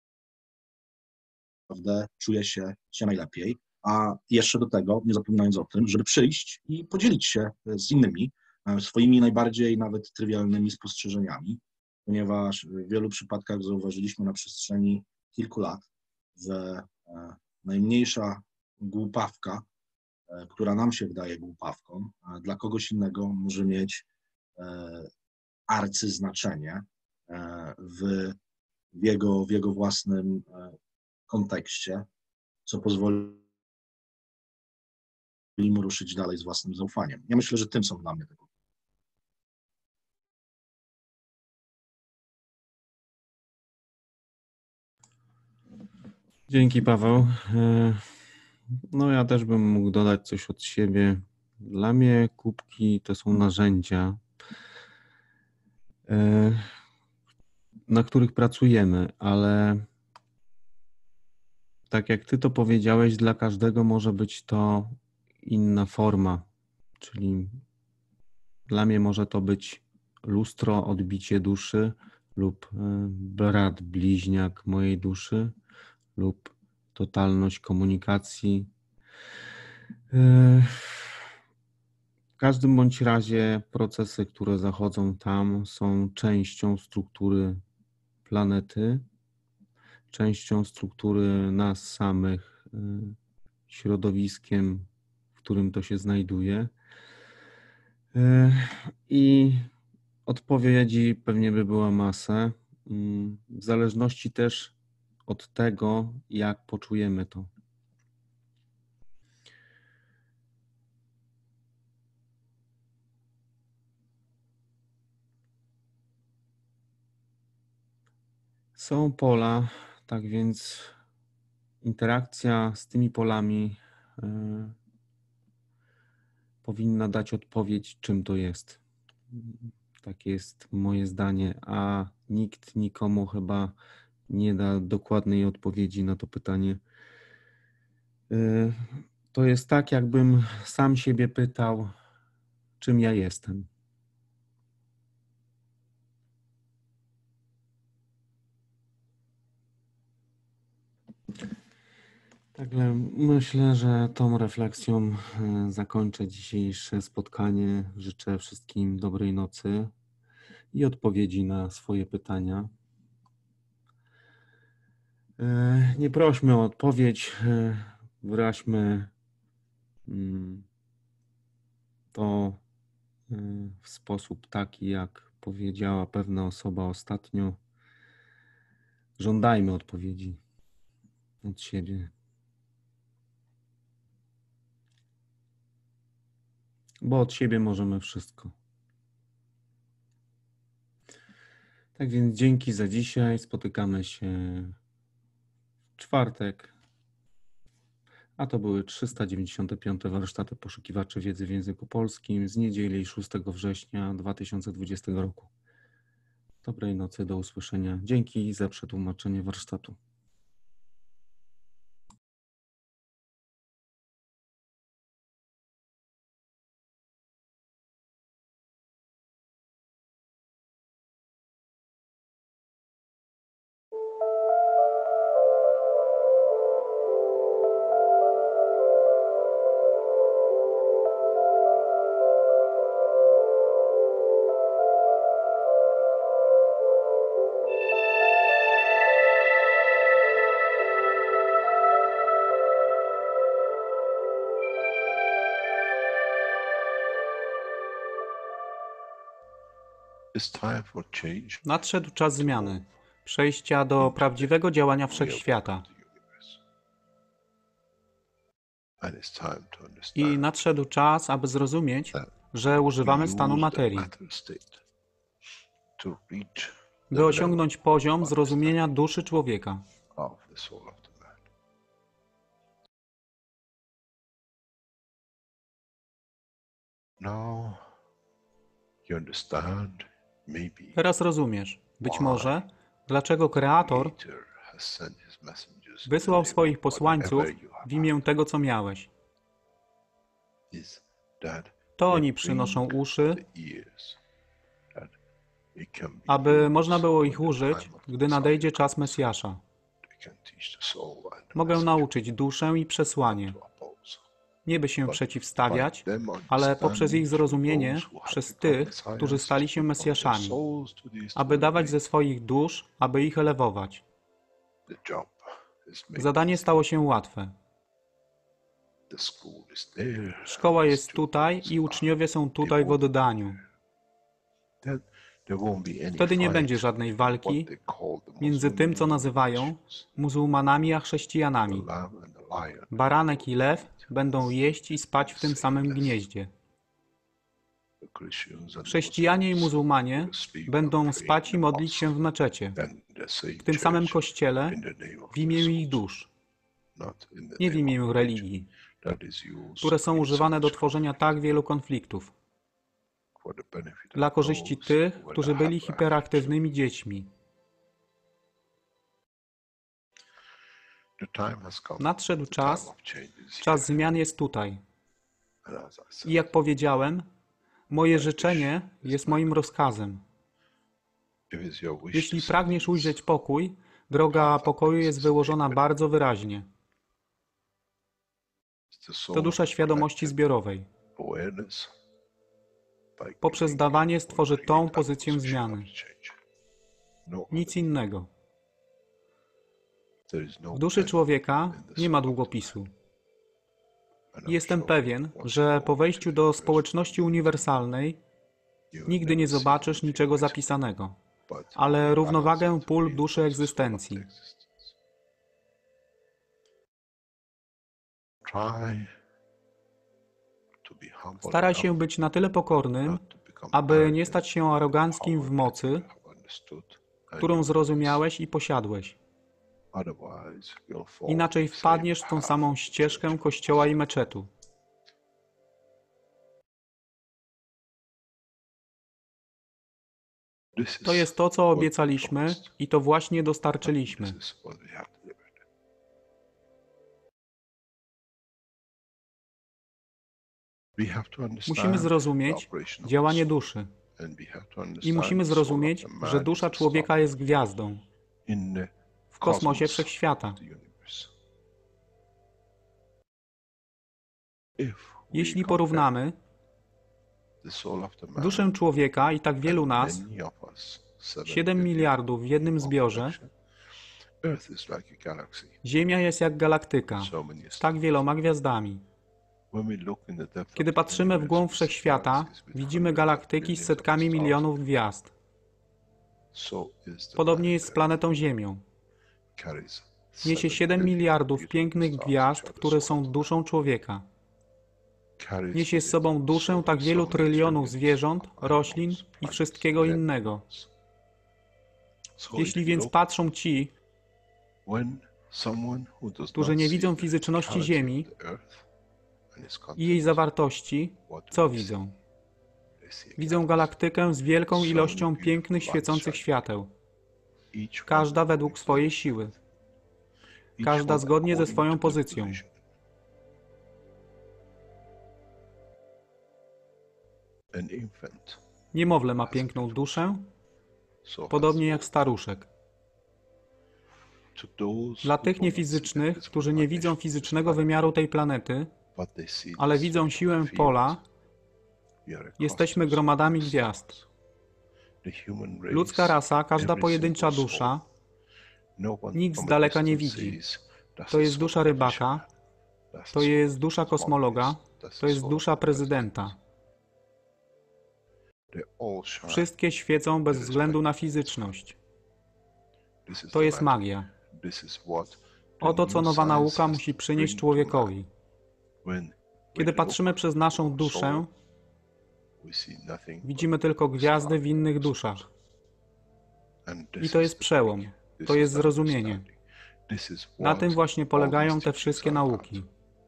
czuje się najlepiej. A jeszcze do tego, nie zapominając o tym, żeby przyjść i podzielić się z innymi swoimi najbardziej nawet trywialnymi spostrzeżeniami, ponieważ w wielu przypadkach zauważyliśmy na przestrzeni kilku lat, że najmniejsza głupawka, która nam się wydaje głupawką, dla kogoś innego może mieć arcyznaczenie w jego własnym kontekście, co pozwoli mu ruszyć dalej z własnym zaufaniem. Ja myślę, że tym są dla mnie tego. Dzięki, Paweł. No ja też bym mógł dodać coś od siebie. Dla mnie kubki to są narzędzia, na których pracujemy, ale tak jak ty to powiedziałeś, dla każdego może być to inna forma, czyli dla mnie może to być lustro, odbicie duszy lub brat, bliźniak mojej duszy lub totalność komunikacji. W każdym bądź razie procesy, które zachodzą tam, są częścią struktury planety, częścią struktury nas samych, środowiskiem, w którym to się znajduje. I odpowiedzi pewnie by była masę, w zależności też od tego, jak poczujemy to. Są pola, tak więc interakcja z tymi polami powinna dać odpowiedź, czym to jest. Takie jest moje zdanie, a nikt nikomu chyba nie da dokładnej odpowiedzi na to pytanie. To jest tak, jakbym sam siebie pytał, czym ja jestem. Także myślę, że tą refleksją zakończę dzisiejsze spotkanie. Życzę wszystkim dobrej nocy i odpowiedzi na swoje pytania. Nie prośmy o odpowiedź, wyraźmy to w sposób taki, jak powiedziała pewna osoba ostatnio. Żądajmy odpowiedzi od siebie. Bo od siebie możemy wszystko. Tak więc dzięki za dzisiaj. Spotykamy się w czwartek. A to były 395. warsztaty poszukiwaczy wiedzy w języku polskim z niedzieli 6 września 2020 roku. Dobrej nocy, do usłyszenia. Dzięki za przetłumaczenie warsztatu. Nadszedł czas zmiany, przejścia do prawdziwego działania wszechświata. I nadszedł czas, aby zrozumieć, że używamy stanu materii, by osiągnąć poziom zrozumienia duszy człowieka. Teraz rozumiesz, być może, dlaczego Kreator wysłał swoich posłańców w imię tego, co miałeś. To oni przynoszą uszy, aby można było ich użyć, gdy nadejdzie czas Mesjasza. Mogę nauczyć duszę i przesłanie. Nie by się przeciwstawiać, ale poprzez ich zrozumienie, przez tych, którzy stali się Mesjaszami, aby dawać ze swoich dusz, aby ich elewować. Zadanie stało się łatwe. Szkoła jest tutaj i uczniowie są tutaj w oddaniu. Wtedy nie będzie żadnej walki między tym, co nazywają muzułmanami, a chrześcijanami. Baranek i lew będą jeść i spać w tym samym gnieździe. Chrześcijanie i muzułmanie będą spać i modlić się w meczecie, w tym samym kościele, w imię ich dusz, nie w imię religii, które są używane do tworzenia tak wielu konfliktów, dla korzyści tych, którzy byli hiperaktywnymi dziećmi. Nadszedł czas, czas zmian jest tutaj. I jak powiedziałem, moje życzenie jest moim rozkazem. Jeśli pragniesz ujrzeć pokój, droga pokoju jest wyłożona bardzo wyraźnie. To dusza świadomości zbiorowej. Poprzez dawanie stworzy tą pozycję zmiany. Nic innego. W duszy człowieka nie ma długopisu. Jestem pewien, że po wejściu do społeczności uniwersalnej nigdy nie zobaczysz niczego zapisanego, ale równowagę pól duszy egzystencji. Staraj się być na tyle pokornym, aby nie stać się aroganckim w mocy, którą zrozumiałeś i posiadłeś. Inaczej wpadniesz w tą samą ścieżkę kościoła i meczetu. To jest to, co obiecaliśmy i to właśnie dostarczyliśmy. Musimy zrozumieć działanie duszy. I musimy zrozumieć, że dusza człowieka jest gwiazdą w kosmosie wszechświata. Jeśli porównamy duszę człowieka i tak wielu nas, 7 miliardów w jednym zbiorze, Ziemia jest jak galaktyka z tak wieloma gwiazdami. Kiedy patrzymy w głąb wszechświata, widzimy galaktyki z setkami milionów gwiazd. Podobnie jest z planetą Ziemią. Niesie 7 miliardów pięknych gwiazd, które są duszą człowieka. Niesie z sobą duszę tak wielu trylionów zwierząt, roślin i wszystkiego innego. Jeśli więc patrzą ci, którzy nie widzą fizyczności Ziemi i jej zawartości, co widzą? Widzą galaktykę z wielką ilością pięknych, świecących świateł. Każda według swojej siły. Każda zgodnie ze swoją pozycją. Niemowlę ma piękną duszę, podobnie jak staruszek. Dla tych niefizycznych, którzy nie widzą fizycznego wymiaru tej planety, ale widzą siłę pola, jesteśmy gromadami gwiazd. Ludzka rasa, każda pojedyncza dusza, nikt z daleka nie widzi. To jest dusza rybaka, to jest dusza kosmologa, to jest dusza prezydenta. Wszystkie świecą bez względu na fizyczność. To jest magia. Oto co nowa nauka musi przynieść człowiekowi. Kiedy patrzymy przez naszą duszę, widzimy tylko gwiazdy w innych duszach. I to jest przełom. To jest zrozumienie. Na tym właśnie polegają te wszystkie nauki.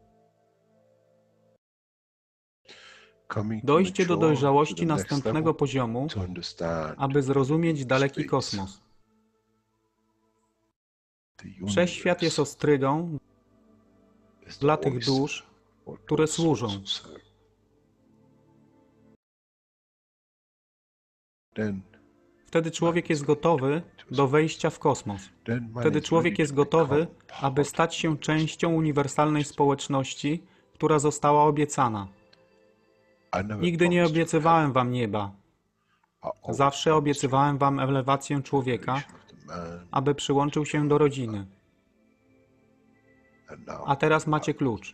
Dojście do dojrzałości następnego poziomu, aby zrozumieć daleki kosmos. Wszechświat jest ostrygą dla tych dusz, które służą. Wtedy człowiek jest gotowy do wejścia w kosmos. Wtedy człowiek jest gotowy, aby stać się częścią uniwersalnej społeczności, która została obiecana. Nigdy nie obiecywałem wam nieba. Zawsze obiecywałem wam elewację człowieka, aby przyłączył się do rodziny. A teraz macie klucz.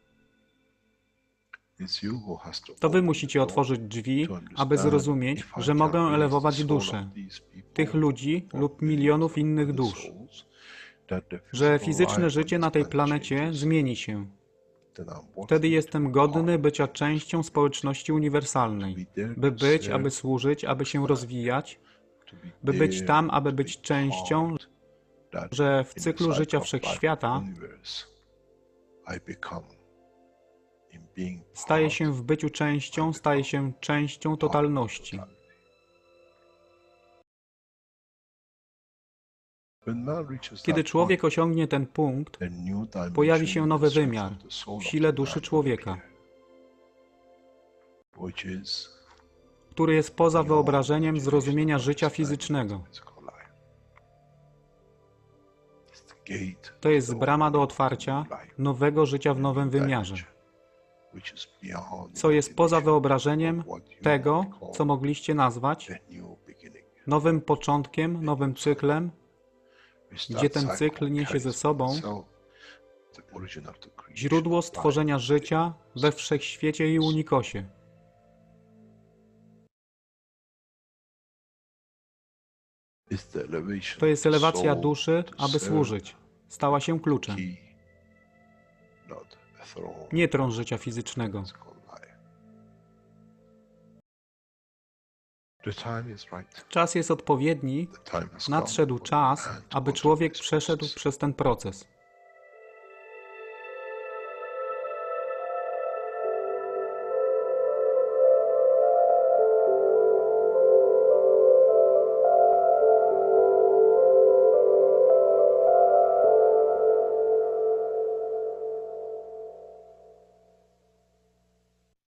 To wy musicie otworzyć drzwi, aby zrozumieć, że mogę elewować duszę tych ludzi lub milionów innych dusz, że fizyczne życie na tej planecie zmieni się. Wtedy jestem godny bycia częścią społeczności uniwersalnej, by być, aby służyć, aby się rozwijać, by być tam, aby być częścią, że w cyklu życia wszechświata staje się w byciu częścią, staje się częścią totalności. Kiedy człowiek osiągnie ten punkt, pojawi się nowy wymiar w sile duszy człowieka, który jest poza wyobrażeniem zrozumienia życia fizycznego. To jest brama do otwarcia nowego życia w nowym wymiarze, co jest poza wyobrażeniem tego, co mogliście nazwać nowym początkiem, nowym cyklem, gdzie ten cykl niesie ze sobą źródło stworzenia życia we wszechświecie i unikosie. To jest elewacja duszy, aby służyć. Stała się kluczem. Nie tron życia fizycznego. Czas jest odpowiedni, nadszedł czas, aby człowiek przeszedł przez ten proces.